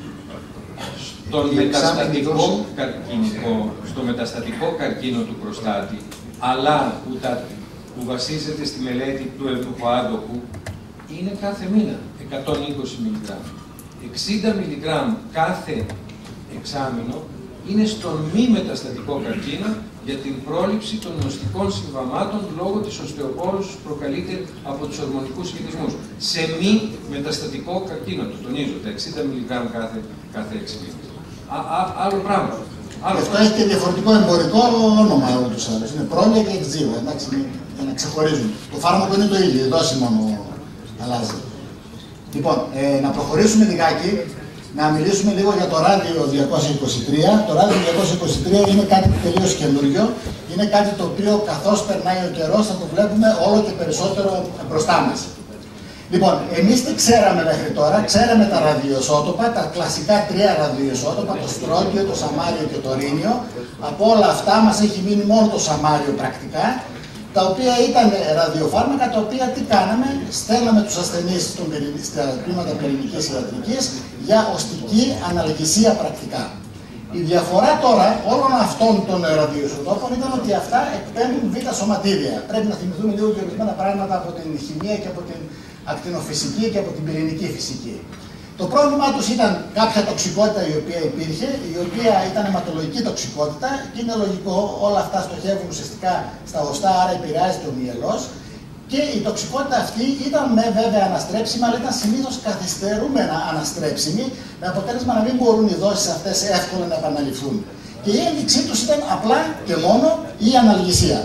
στο μεταστατικό καρκίνο του προστάτη, αλλά που βασίζεται στη μελέτη του ευνοχοάντοκου, είναι κάθε μήνα 120 μιλιγκράμμ. 60 μιλιγκράμμ κάθε εξάμηνο είναι στον μη μεταστατικό καρκίνο για την πρόληψη των νοστικών συμβαμάτων λόγω της οστεοπόρωσης που προκαλείται από τους ορμονικούς σχετισμούς. Σε μη μεταστατικό καρκίνο, το τονίζω, τα 60 μιλιγκράμμ κάθε 6 μήνες. Άλλο πράγμα. Αυτό έχει και διαφορετικό εμπορικό όνομα ούτως ή άλλως. Είναι πρόνοια και εξζύο, εντάξει, για να ξεχωρίζουν. Το φάρμακο είναι το ίδιο, η δόση μόνο αλλάζει. Λοιπόν, να προχωρήσουμε λιγάκι, να μιλήσουμε λίγο για το ράδιο 223. Το ράδιο 223 είναι κάτι τελείως καινούριο. Είναι κάτι το οποίο καθώς περνάει ο καιρός θα το βλέπουμε όλο και περισσότερο μπροστά μας. Λοιπόν, εμείς τι ξέραμε μέχρι τώρα? Ξέραμε τα ραδιοισότοπα, τα κλασικά 3 ραδιοισότοπα, το στρόντιο, το σαμάριο και το ρήνιο. Από όλα αυτά μας έχει μείνει μόνο το σαμάριο πρακτικά, τα οποία ήταν ραδιοφάρμακα, τα οποία τι κάναμε? Στέλναμε τους ασθενείς στα τμήματα πυρηνικής ιατρικής για οστική αναλγησία πρακτικά. Η διαφορά τώρα όλων αυτών των ραδιοισοτόπων ήταν ότι αυτά εκπέμπουν β' σωματίδια. Πρέπει να θυμηθούμε λίγο και ορισμένα πράγματα από την χημεία και από την ακτινοφυσική και από την πυρηνική φυσική. Το πρόβλημά τους ήταν κάποια τοξικότητα η οποία υπήρχε, η οποία ήταν αιματολογική τοξικότητα και είναι λογικό, όλα αυτά στοχεύουν ουσιαστικά στα οστά, άρα επηρεάζει το μυελός. Και η τοξικότητα αυτή ήταν βέβαια αναστρέψιμη, αλλά ήταν συνήθως καθυστερούμενα αναστρέψιμη, με αποτέλεσμα να μην μπορούν οι δόσεις αυτές εύκολα να επαναληφθούν. Και η ένδειξή τους ήταν απλά και μόνο η αναλγησία.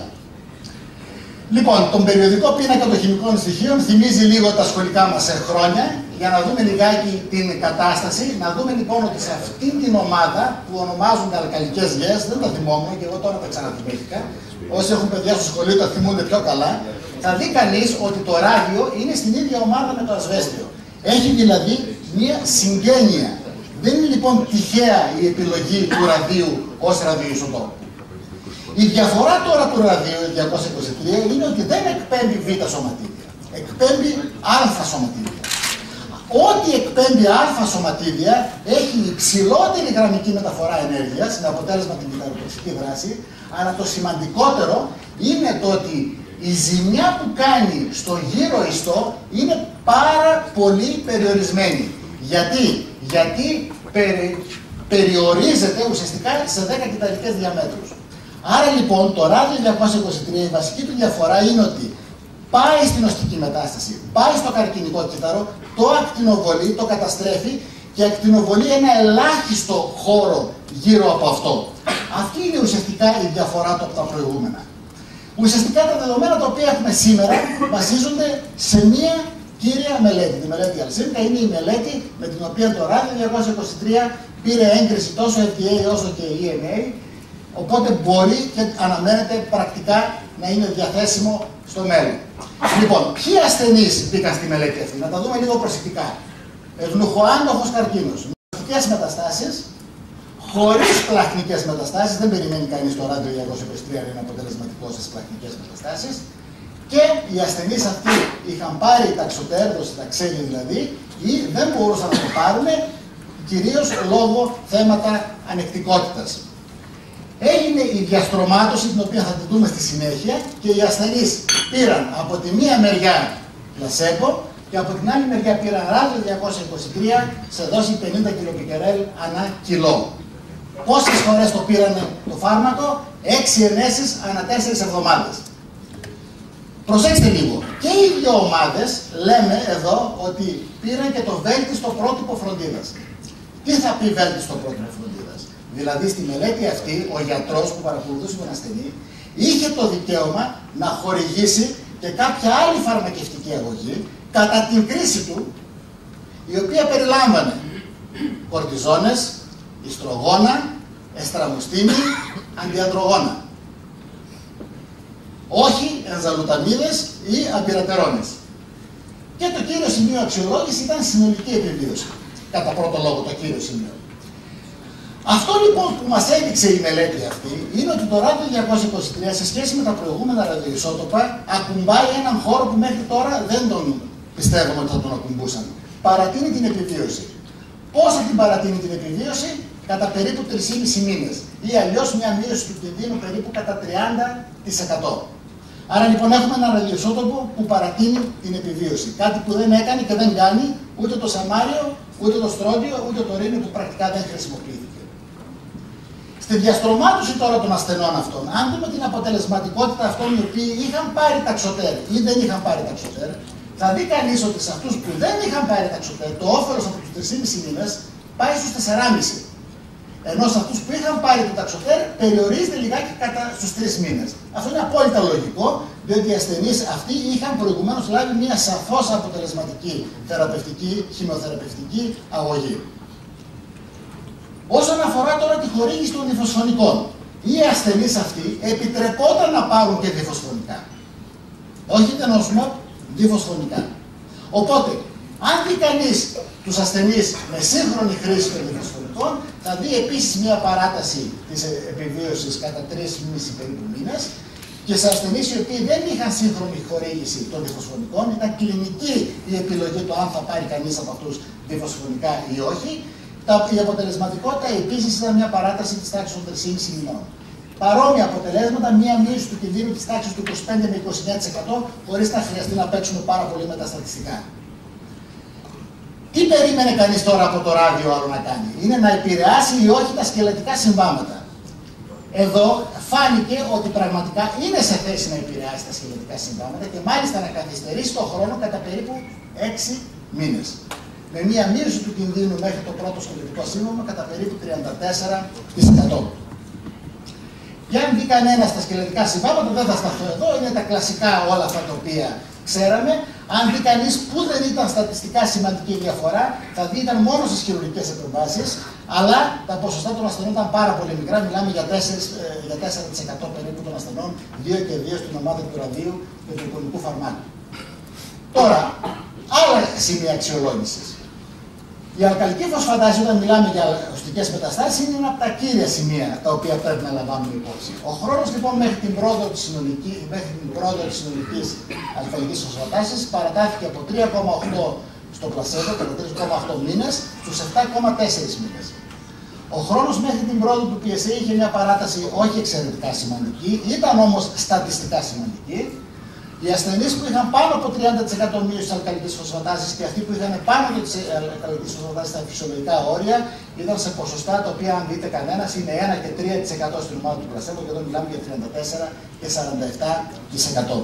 Λοιπόν, τον περιοδικό πίνακα των χημικών στοιχείων θυμίζει λίγο τα σχολικά μας χρόνια, για να δούμε λιγάκι την κατάσταση. Να δούμε λοιπόν ότι σε αυτή την ομάδα που ονομάζονται αλκαλικές γέες, δεν τα θυμόμουν και εγώ τώρα τα ξαναθυμήθηκα. Όσοι έχουν παιδιά στο σχολείο τα θυμούνται πιο καλά. Θα δει κανείς ότι το ράδιο είναι στην ίδια ομάδα με το ασβέστιο. Έχει δηλαδή μία συγγένεια. Δεν είναι λοιπόν τυχαία η επιλογή του ραδίου ως ραδιοισοτόπου. Η διαφορά τώρα του ραδίου 223 είναι ότι δεν εκπέμπει β' σωματίδια. Εκπέμπει α σωματίδια. Ό,τι εκπέμπει α σωματίδια έχει υψηλότερη γραμμική μεταφορά ενέργειας, είναι αποτέλεσμα την κυταροτοξική δράση, αλλά το σημαντικότερο είναι το ότι η ζημιά που κάνει στο γύρο ιστό είναι πάρα πολύ περιορισμένη. Γιατί περιορίζεται ουσιαστικά σε 10 κυταρικές διαμέτρους. Άρα λοιπόν το ράδιο 223, η βασική του διαφορά είναι ότι πάει στην οστική μετάσταση, πάει στο καρκινικό κύτταρο, το ακτινοβολεί, το καταστρέφει και ακτινοβολεί ένα ελάχιστο χώρο γύρω από αυτό. Αυτή είναι ουσιαστικά η διαφορά του από τα προηγούμενα. Ουσιαστικά τα δεδομένα τα οποία έχουμε σήμερα βασίζονται σε μία κύρια μελέτη. Η μελέτη Αλσίνκα είναι η μελέτη με την οποία το ράδιο 223 πήρε έγκριση τόσο FDA όσο και η EMA, οπότε μπορεί και αναμένεται πρακτικά να είναι διαθέσιμο στο μέλλον. Λοιπόν, ποιοι ασθενείς μπήκαν στη μελέτη αυτή, να τα δούμε λίγο προσεκτικά. Ευνοχοάντοχος καρκίνος, μυοστικές μεταστάσεις, χωρίς πλαχνικές μεταστάσεις, δεν περιμένει κανείς το ράδιο 223 να είναι αποτελεσματικό στις πλαχνικές μεταστάσεις, και οι ασθενείς αυτοί είχαν πάρει ταξοτέρ, ταξέλι δηλαδή, ή δεν μπορούσαν να το πάρουν, κυρίως λόγω θέματα ανεκτικότητας. Έγινε η διαστρωμάτωση, την οποία θα τη δούμε στη συνέχεια, και οι ασθενείς πήραν από τη μία μεριά πλασέμπο και από την άλλη μεριά πήραν ράδιο 223 σε δόση 50 κιλοπικερέλ ανά κιλό. Πόσες φορές το πήρανε το φάρμακο? 6 ενέσεις ανά 4 εβδομάδες. Προσέξτε λίγο, και οι δύο ομάδες λέμε εδώ ότι πήραν και το βέλτιστο πρότυπο φροντίδας. Τι θα πει βέλτιστο πρότυπο φροντίδας? Δηλαδή στη μελέτη αυτή ο γιατρός που παρακολουθούσε τον ασθενή είχε το δικαίωμα να χορηγήσει και κάποια άλλη φαρμακευτική αγωγή κατά την κρίση του, η οποία περιλάμβανε κορτιζόνες, ιστρογόνα, εστραμοστίνη, αντιαντρογόνα. Όχι ενζαλουταμίδες ή αμπυρατερώνες. Και το κύριο σημείο αξιολόγηση ήταν συνολική επιβίωση. Κατά πρώτο λόγο το κύριο σημείο. Αυτό λοιπόν που μας έδειξε η μελέτη αυτή είναι ότι το ράδιο 223 σε σχέση με τα προηγούμενα ραδιοϊσότοπα ακουμπάει έναν χώρο που μέχρι τώρα δεν τον πιστεύουμε ότι θα τον ακουμπούσαν. Παρατείνει την επιβίωση. Πώς θα την παρατείνει την επιβίωση? Κατά περίπου 3,5 μήνες. Ή αλλιώς μια μείωση του κινδύνου περίπου κατά 30%. Άρα λοιπόν έχουμε ένα ραδιοϊσότοπο που παρατείνει την επιβίωση. Κάτι που δεν έκανε και δεν κάνει ούτε το σαμάριο, ούτε το στρόντιο, ούτε το ρήνιο που πρακτικά δεν χρησιμοποιήθηκε. Στη διαστρωμάτωση τώρα των ασθενών αυτών, αν δούμε την αποτελεσματικότητα αυτών οι οποίοι είχαν πάρει ταξοτέρ ή δεν είχαν πάρει ταξοτέρ, θα δει κανείς ότι σε αυτούς που δεν είχαν πάρει ταξοτέρ, το όφελος από τους 3,5 μήνες πάει στους 4,5. Ενώ σε αυτούς που είχαν πάρει το ταξοτέρ περιορίζεται λιγάκι στους 3 μήνες. Αυτό είναι απόλυτα λογικό, διότι οι ασθενείς αυτοί είχαν προηγουμένως λάβει μια σαφώς αποτελεσματική θεραπευτική, χημειοθεραπευτική αγωγή. Όσον αφορά τώρα τη χορήγηση των διφοσφωνικών, οι ασθενείς αυτοί επιτρεπόταν να πάρουν και διφοσφωνικά. Όχι τενοσμόπ, διφοσφωνικά. Οπότε, αν δει κανείς τους ασθενείς με σύγχρονη χρήση των διφοσφωνικών, θα δει επίσης μια παράταση της επιβίωσης κατά 3,5 περίπου μήνες, και σε ασθενείς οι οποίοι δεν είχαν σύγχρονη χορήγηση των διφοσφωνικών, ήταν κλινική η επιλογή του αν θα πάρει κανείς από αυτούς διφοσφωνικά ή όχι. Η αποτελεσματικότητα επίσης ήταν μια παράταση της τάξης των 3,5 μηνών. Παρόμοια αποτελέσματα, μια μείωση του κινδύνου της τάξης του 25 με 29%, χωρίς να χρειαστεί να παίξουμε πάρα πολύ με τα στατιστικά. Τι περίμενε κανείς τώρα από το ράδιο άλλο να κάνει? Είναι να επηρεάσει ή όχι τα σκελετικά συμβάματα. Εδώ φάνηκε ότι πραγματικά είναι σε θέση να επηρεάσει τα σκελετικά συμβάματα και μάλιστα να καθυστερήσει τον χρόνο κατά περίπου 6 μήνες. Με μία μείωση του κινδύνου μέχρι το πρώτο σκελετικό σύμβαμα κατά περίπου 34%. Για αν δει κανένα στα σκελετικά συμβάματα, δεν θα σταθώ εδώ, είναι τα κλασικά όλα αυτά τα οποία ξέραμε. Αν δει κανείς που δεν ήταν στατιστικά σημαντική διαφορά, θα δει ήταν μόνο στις χειρουργικές επεμβάσεις, αλλά τα ποσοστά των ασθενών ήταν πάρα πολύ μικρά. Μιλάμε για 4% περίπου των ασθενών, 2 και 2 στην ομάδα του ραδίου και του εικονικού φαρμάκου. Τώρα, άλλα σημεία αξιολόγησης. Η αλκαλική φωσφατάση, όταν μιλάμε για οστικές μεταστάσεις, είναι ένα από τα κύρια σημεία τα οποία πρέπει να λαμβάνουμε υπόψη. Ο χρόνος λοιπόν μέχρι την πρόοδο της συνολικής αλκαλικής φωσφατάσης παρατάθηκε από 3,8 στο πλασέμπο, κατά 3,8 μήνες, στους 7,4 μήνες. Ο χρόνος μέχρι την πρόοδο του PSA είχε μια παράταση όχι εξαιρετικά σημαντική, ήταν όμως στατιστικά σημαντική. Οι ασθενείς που είχαν πάνω από 30% μείωση της αλκαλικής φωσφατάσης και αυτοί που είχαν πάνω από τις αλκαλικής φωσφατάσης στα φυσιολογικά όρια ήταν σε ποσοστά τα οποία, αν δείτε κανένας, είναι 1 και 3% στην ομάδα του πλασέμπο και εδώ μιλάμε για 34 και 47%.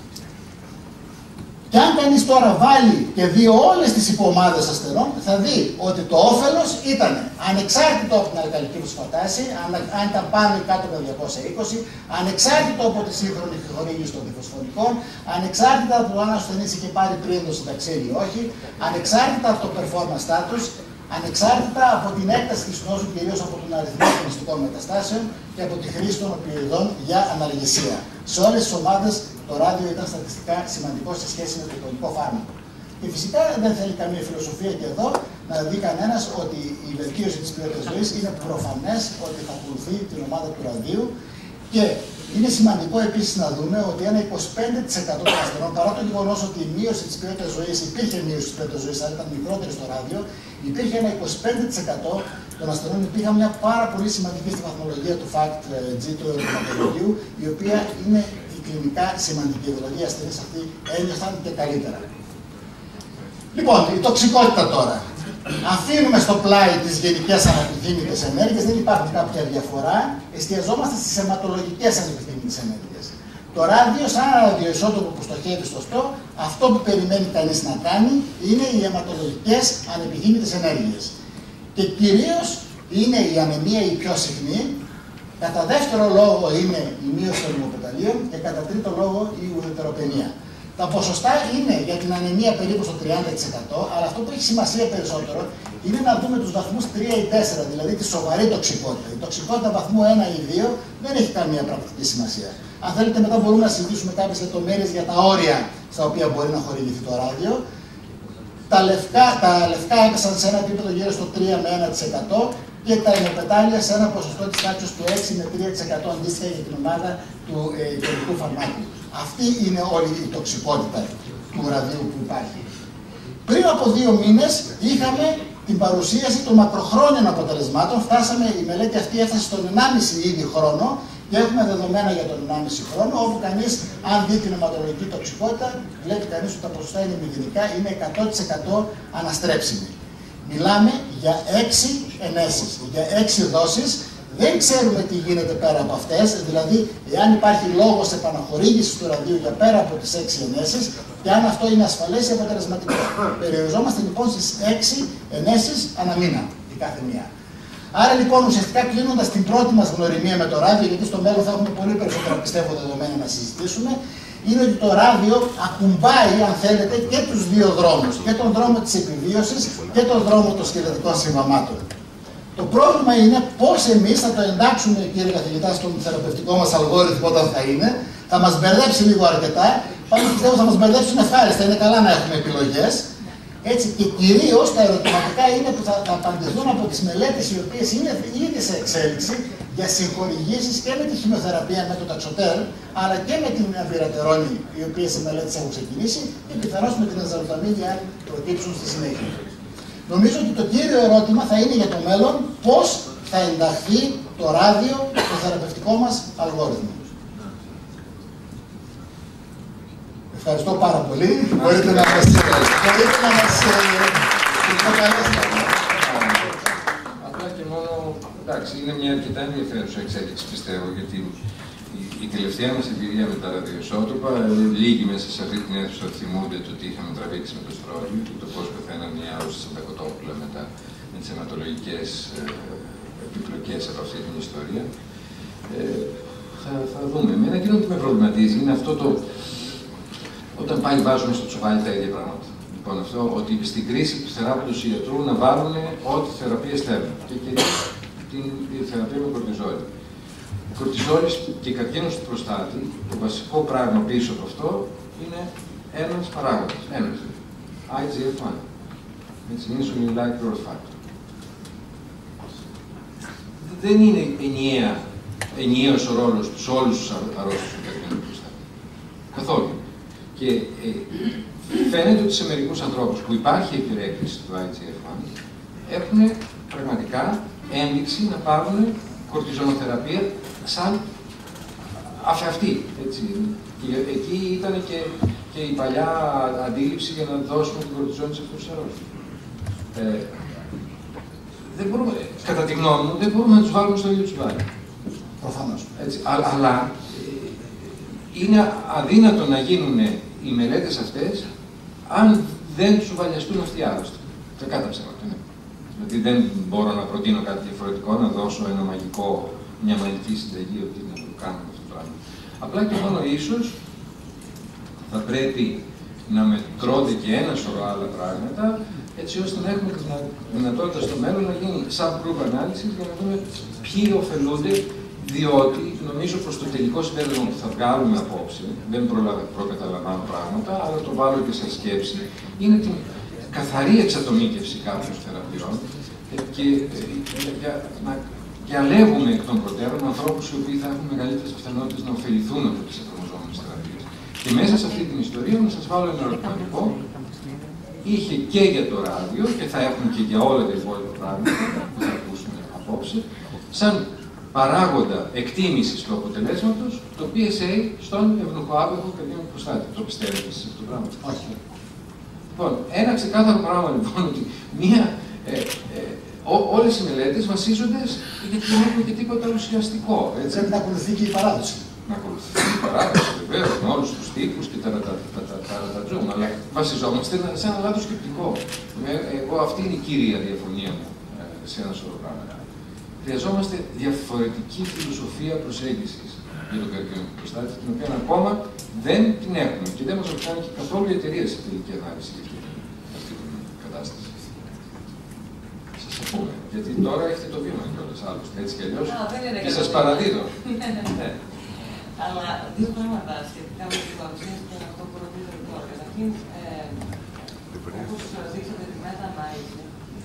Και αν κανείς τώρα βάλει και δει όλες τις υποομάδες ασθενών, θα δει ότι το όφελος ήταν ανεξάρτητο από την αλκαλική φωσφατάση, αν ήταν πάνω ή κάτω από 220, ανεξάρτητο από τη σύγχρονη χορήγηση των διφωσφωνικών, ανεξάρτητα από το αν ο ασθενής είχε πάρει πριν το συνταξίδι ή όχι, ανεξάρτητα από το performance status, ανεξάρτητα από την έκταση της νόσου, κυρίως από τον αριθμό των μυστικών μεταστάσεων και από τη χρήση των οπιοειδών για αναλγεσία. Σε όλες τις ομάδες το ράδιο ήταν στατιστικά σημαντικό σε σχέση με το υπόλοιπο φάρμακο. Και φυσικά δεν θέλει καμία φιλοσοφία και εδώ να δει κανένας ότι η βελτίωση της ποιότητας ζωής είναι προφανές ότι θα ακολουθεί την ομάδα του ραδίου. Και είναι σημαντικό επίσης να δούμε ότι ένα 25% των ασθενών, παρά το γεγονός ότι η μείωση της ποιότητας ζωής, υπήρχε μείωση της ποιότητας ζωής, αλλά ήταν μικρότερη στο ράδιο, υπήρχε ένα 25% των ασθενών, υπήρχε μια πάρα πολύ σημαντική στη βαθμολογία του FACT-G του ερωτηματολογίου, η οποία είναι κλινικά σημαντική. Δηλαδή οι ασθενείς αυτοί ένιωσαν και καλύτερα. Λοιπόν, η τοξικότητα τώρα. Αφήνουμε στο πλάι τις γενικές ανεπιθύμητες ενέργειες, δεν υπάρχει κάποια διαφορά. Εστιαζόμαστε στις αιματολογικές ανεπιθύμητες ενέργειες. Το ράδιο, σαν ραδιοϊσότοπο που στοχεύει στο στό, αυτό που περιμένει κανείς να κάνει είναι οι αιματολογικές ανεπιθύμητες ενέργειες. Και κυρίως είναι η ανεμία η πιο συχνή. Κατά δεύτερο λόγο είναι η μείωση των λιμοπεταλίων και κατά τρίτο λόγο η ουδετεροπενία. Τα ποσοστά είναι για την ανεμία περίπου στο 30%, αλλά αυτό που έχει σημασία περισσότερο είναι να δούμε τους βαθμούς 3 ή 4, δηλαδή τη σοβαρή τοξικότητα. Η τοξικότητα βαθμού 1 ή 2 δεν έχει καμία πρακτική σημασία. Αν θέλετε, μετά μπορούμε να συζητήσουμε κάποιες λεπτομέρειες για τα όρια στα οποία μπορεί να χορηγηθεί το ράδιο. Τα λευκά έπεσαν σε ένα επίπεδο γύρω στο 3 με 1% και τα ημοπετάλια σε ένα ποσοστό της τάξης του 6 με 3% αντίστοιχα για την ομάδα του κεντρικού φαρμάκου. Αυτή είναι όλη η τοξικότητα του ραδίου που υπάρχει. Πριν από 2 μήνες είχαμε την παρουσίαση των μακροχρόνιων αποτελεσμάτων. Η μελέτη αυτή έφτασε στον 1,5 ήδη χρόνο και έχουμε δεδομένα για τον 1,5 χρόνο, όπου κανείς, αν δει την αιματολογική τοξικότητα, βλέπει κανείς ότι τα ποσοστά είναι μηδενικά, είναι 100% αναστρέψιμοι. Μιλάμε για 6 ενέσεις, για 6 δόσεις. Δεν ξέρουμε τι γίνεται πέρα από αυτές, δηλαδή εάν υπάρχει λόγος επαναχορήγησης του ραδίου για πέρα από τις 6 ενέσεις και αν αυτό είναι ασφαλές ή αποτελεσματικό. Περιοριζόμαστε λοιπόν στις 6 ενέσεις ανά μήνα, η κάθε μία. Άρα λοιπόν ουσιαστικά κλείνοντας την πρώτη μας γνωριμία με το ράδιο, γιατί στο μέλλον θα έχουμε πολύ περισσότερα πιστεύω δεδομένα να συζητήσουμε, είναι ότι το ράδιο ακουμπάει, αν θέλετε, και τους δύο δρόμους, και τον δρόμο της επιβίωσης και τον δρόμο των σκελετικών συμβαμάτων. Το πρόβλημα είναι πώς εμείς θα το εντάξουμε, κύριε καθηγητά, στον θεραπευτικό μας αλγόριθμο όταν θα είναι. Θα μας μπερδέψει λίγο αρκετά. Πάντως πιστεύω θα μας μπερδέψουν ευχάριστα. Είναι καλά να έχουμε επιλογές. Έτσι, και κυρίως τα ερωτηματικά είναι που θα απαντηθούν από τις μελέτες οι οποίες είναι ήδη σε εξέλιξη για συγχορηγήσεις και με τη χημειοθεραπεία με το ταξοτέρ, αλλά και με την αμβυρατερόνη, οι οποίες οι μελέτες έχουν ξεκινήσει, και πιθανώς με την ενζαλουταμίνη, αν προκύψουν στη συνέχεια. Νομίζω ότι το κύριο ερώτημα θα είναι για το μέλλον πώς θα ενταχθεί το ράδιο στο θεραπευτικό μας αλγόριθμο. Ευχαριστώ πάρα πολύ. Μπορείτε να μας προκαλέσετε. Απλά και μόνο, εντάξει, είναι μια αρκετά ενδιαφέρουσα εξέλιξη, πιστεύω, γιατί η τελευταία μας εμπειρία με τα ραδιοϊσότοπα, λίγοι μέσα σε αυτή την αίθουσα θυμούνται το τι είχαμε τραβήξει με το στρόγγι και το πώς πεθαίναν οι άρρωστοι στα κοτόπουλα μετά με τις αιματολογικές επιπλοκές από αυτή την ιστορία. Θα δούμε. Εμένα εκείνο που με προβληματίζει είναι αυτό το. Όταν πάλι βάζουμε στο τσουβάλι τα ίδια πράγματα. Λοιπόν, αυτό ότι στην κρίση του θεράπευτος του ιατρού να βάλουν ό,τι θεραπείες θέλουν. Και κυρίως την θεραπεία με κορτιζόλη. Κορτιζόλης και καρκίνος του προστάτη, το βασικό πράγμα πίσω από αυτό είναι ένας παράγοντας. Ένας. IGF-1. Έτσι, insulin-like growth factor. Δεν είναι ενιαίος ο ρόλος του σε όλους τους αρρώστους του καρκίνου του προστάτη. Καθόλου. Και φαίνεται ότι σε μερικούς ανθρώπους που υπάρχει επιρρέκληση του IGF-1 έχουν πραγματικά ένδειξη να πάρουν κορτιζονοθεραπεία σαν αυτή. Έτσι. Και εκεί ήταν και η παλιά αντίληψη για να δώσουμε την κορτιζόνη σε αυτούς τους αρρώστους. Κατά τη γνώμη μου, δεν μπορούμε να τους βάλουμε στο ίδιο τσουβάλι. Προφανώς. Αλλά είναι αδύνατο να γίνουν οι μελέτες αυτές αν δεν τσουβαλιαστούν αυτοί οι άρρωστοι. Κακά τα ψέματα. Δηλαδή δεν μπορώ να προτείνω κάτι διαφορετικό, να δώσω μια μαγική συνταγή ότι να το κάνουμε αυτό το πράγμα. Απλά και μόνο ίσως θα πρέπει να μετρώνται και ένα σωρό άλλα πράγματα, έτσι ώστε να έχουμε τη δυνατότητα στο μέλλον να γίνει subgroup analysis για να δούμε ποιοι ωφελούνται, διότι νομίζω προς το τελικό συμπέρασμα που θα βγάλουμε απόψε, δεν προκαταλαμβάνω πράγματα, αλλά το βάλω και σε σκέψη, είναι την καθαρή εξατομίκευση κάποιων θεραπείων και να διαλέγουμε εκ των προτέρων ανθρώπους οι οποίοι θα έχουν μεγαλύτερες πιθανότητες να ωφεληθούν από τις εφαρμοζόμενες θεραπείες. Και μέσα σε αυτή την ιστορία να σας βάλω ένα ερωτηματικό. Είχε και για το ράδιο και θα έχουμε και για όλα τα υπόλοιπα πράγματα που θα ακούσουμε απόψε, σαν παράγοντα εκτίμησης του αποτελέσματος, το PSA στον ευνοχοάβεχο καρκίνο του προστάτη. Το πιστεύετε εσείς αυτό το πράγμα? Όχι. Λοιπόν, ένα ξεκάθαρο πράγμα λοιπόν ότι όλες οι μελέτες βασίζονται γιατί δεν έχουμε και τίποτα ουσιαστικό. Πρέπει να ακολουθεί και η παράδοση. Να ακολουθεί και η παράδοση, βεβαίως, με όλους τους τύπους και τα ρατατζούμ, αλλά βασιζόμαστε σε ένα λάθος σκεπτικό. Εγώ αυτή είναι η κύρια διαφωνία μου σε ένα σωρό πράγματα. Χρειαζόμαστε διαφορετική φιλοσοφία προσέγγισης για τον καρκίνο του προστάτη, την οποία ακόμα δεν την έχουμε και δεν μας βοηθάνε και καθόλου οι εταιρείες σε τελική ανάλυση για αυτή την κατάσταση. Σας το πούμε, γιατί τώρα έχετε το βήμα κιόλας άλλωστε, έτσι κι αλλιώς, και σας παραδίδω. Αλλά δύο πράγματα σχετικά με την παρουσίαση και αυτό που ρωτήσατε τώρα. Καταρχήν, όπως δείξατε τη μετα-ανάλυση,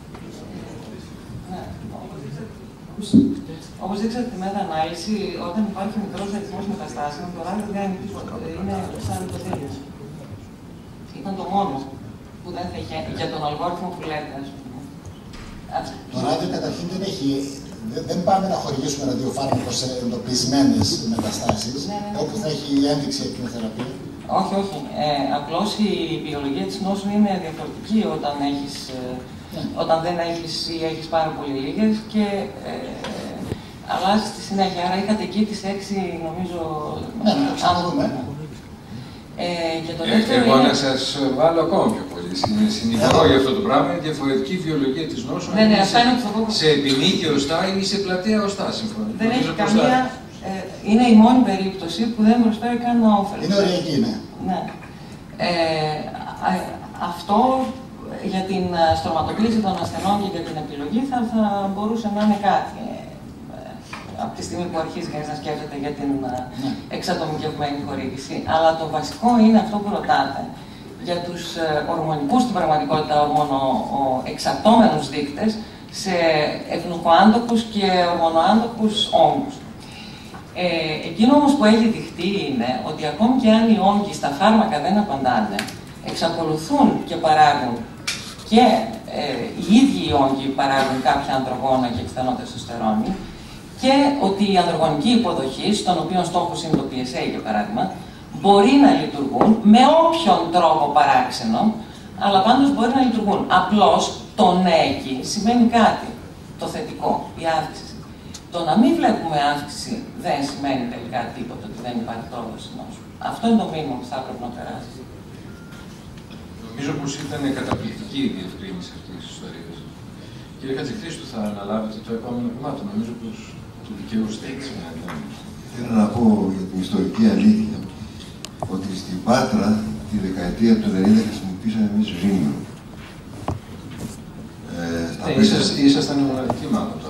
όπως δείξατε τη μετα-ανάλυση, όταν υπάρχει μικρός αριθμός μεταστάσεων, το ράδιο δεν είναι σαν το τέλειο. Ήταν το μόνο που δεν θα είχε για τον αλγόριθμο που λέτε, ας πούμε. Το ράδιο καταρχήν δεν πάμε να χορηγήσουμε ραδιοφάρμακο σε εντοπισμένες μεταστάσεις, όπου θα έχει ένδειξη εκκοινοθεραπεία. Όχι, όχι. Απλώς η βιολογία της νόσου είναι διαφορετική όταν δεν έχεις ή έχεις πάρα πολύ λίγες και αλλάζει στη συνέχεια. Άρα είχατε εκεί τις 6, νομίζω... Ναι, να δούμε. Εγώ να σας βάλω ακόμα πιο πολύ. Συνειδητό για αυτό το πράγμα, η διαφορετική βιολογία της νόσου σε επινίκιο οστά ή σε πλατεία οστά, συμφωνώ. Δεν έχει καμία... Είναι η μόνη περίπτωση που δεν προσφέρει κανένα όφελος. Είναι ωριακή, ναι. Ναι. Αυτό για την στρωματοποίηση των ασθενών και για την επιλογή θα μπορούσε να είναι κάτι. Από τη στιγμή που αρχίζει κανείς να σκέφτεται για την εξατομικευμένη χορήγηση. Αλλά το βασικό είναι αυτό που ρωτάτε. Για τους ορμονικούς, στην πραγματικότητα, εξαρτώμενους δείκτες σε ευνοχοάντοχους και ορμονοάντοχους όγκους. Εκείνο όμως που έχει δειχτεί είναι ότι ακόμη και αν οι όγκοι στα φάρμακα δεν απαντάνε, εξακολουθούν και παράγουν και οι ίδιοι οι όγκοι παράγουν κάποια ανδρογόνα και φθενό τεστοστερόνη και ότι η ανδρογονική υποδοχή, στον οποίο στόχος είναι το PSA για παράδειγμα, μπορεί να λειτουργούν με όποιον τρόπο παράξενο, αλλά πάντως μπορεί να λειτουργούν. Απλώς το ναι εκεί σημαίνει κάτι, το θετικό, η αύξηση. Το να μην βλέπουμε αύξηση δεν σημαίνει τελικά τίποτα, ότι δεν υπάρχει πρόδοση νόσου. Αυτό είναι το μήνυμα που θα έπρεπε να περάσει. Νομίζω πως ήταν καταπληκτική η διευκρίνηση αυτής της ιστορίας. Κύριε Χατζηχρήστου, θα αναλάβετε το επόμενο κομμάτι. Νομίζω πως το δικαιούστε έτσι. Θέλω να πω για την ιστορική αλήθεια ότι στην Πάτρα τη δεκαετία του 90 χρησιμοποίησαμε εμείς Ρήμιο. Ήσασταν η μοναδική μάλλον.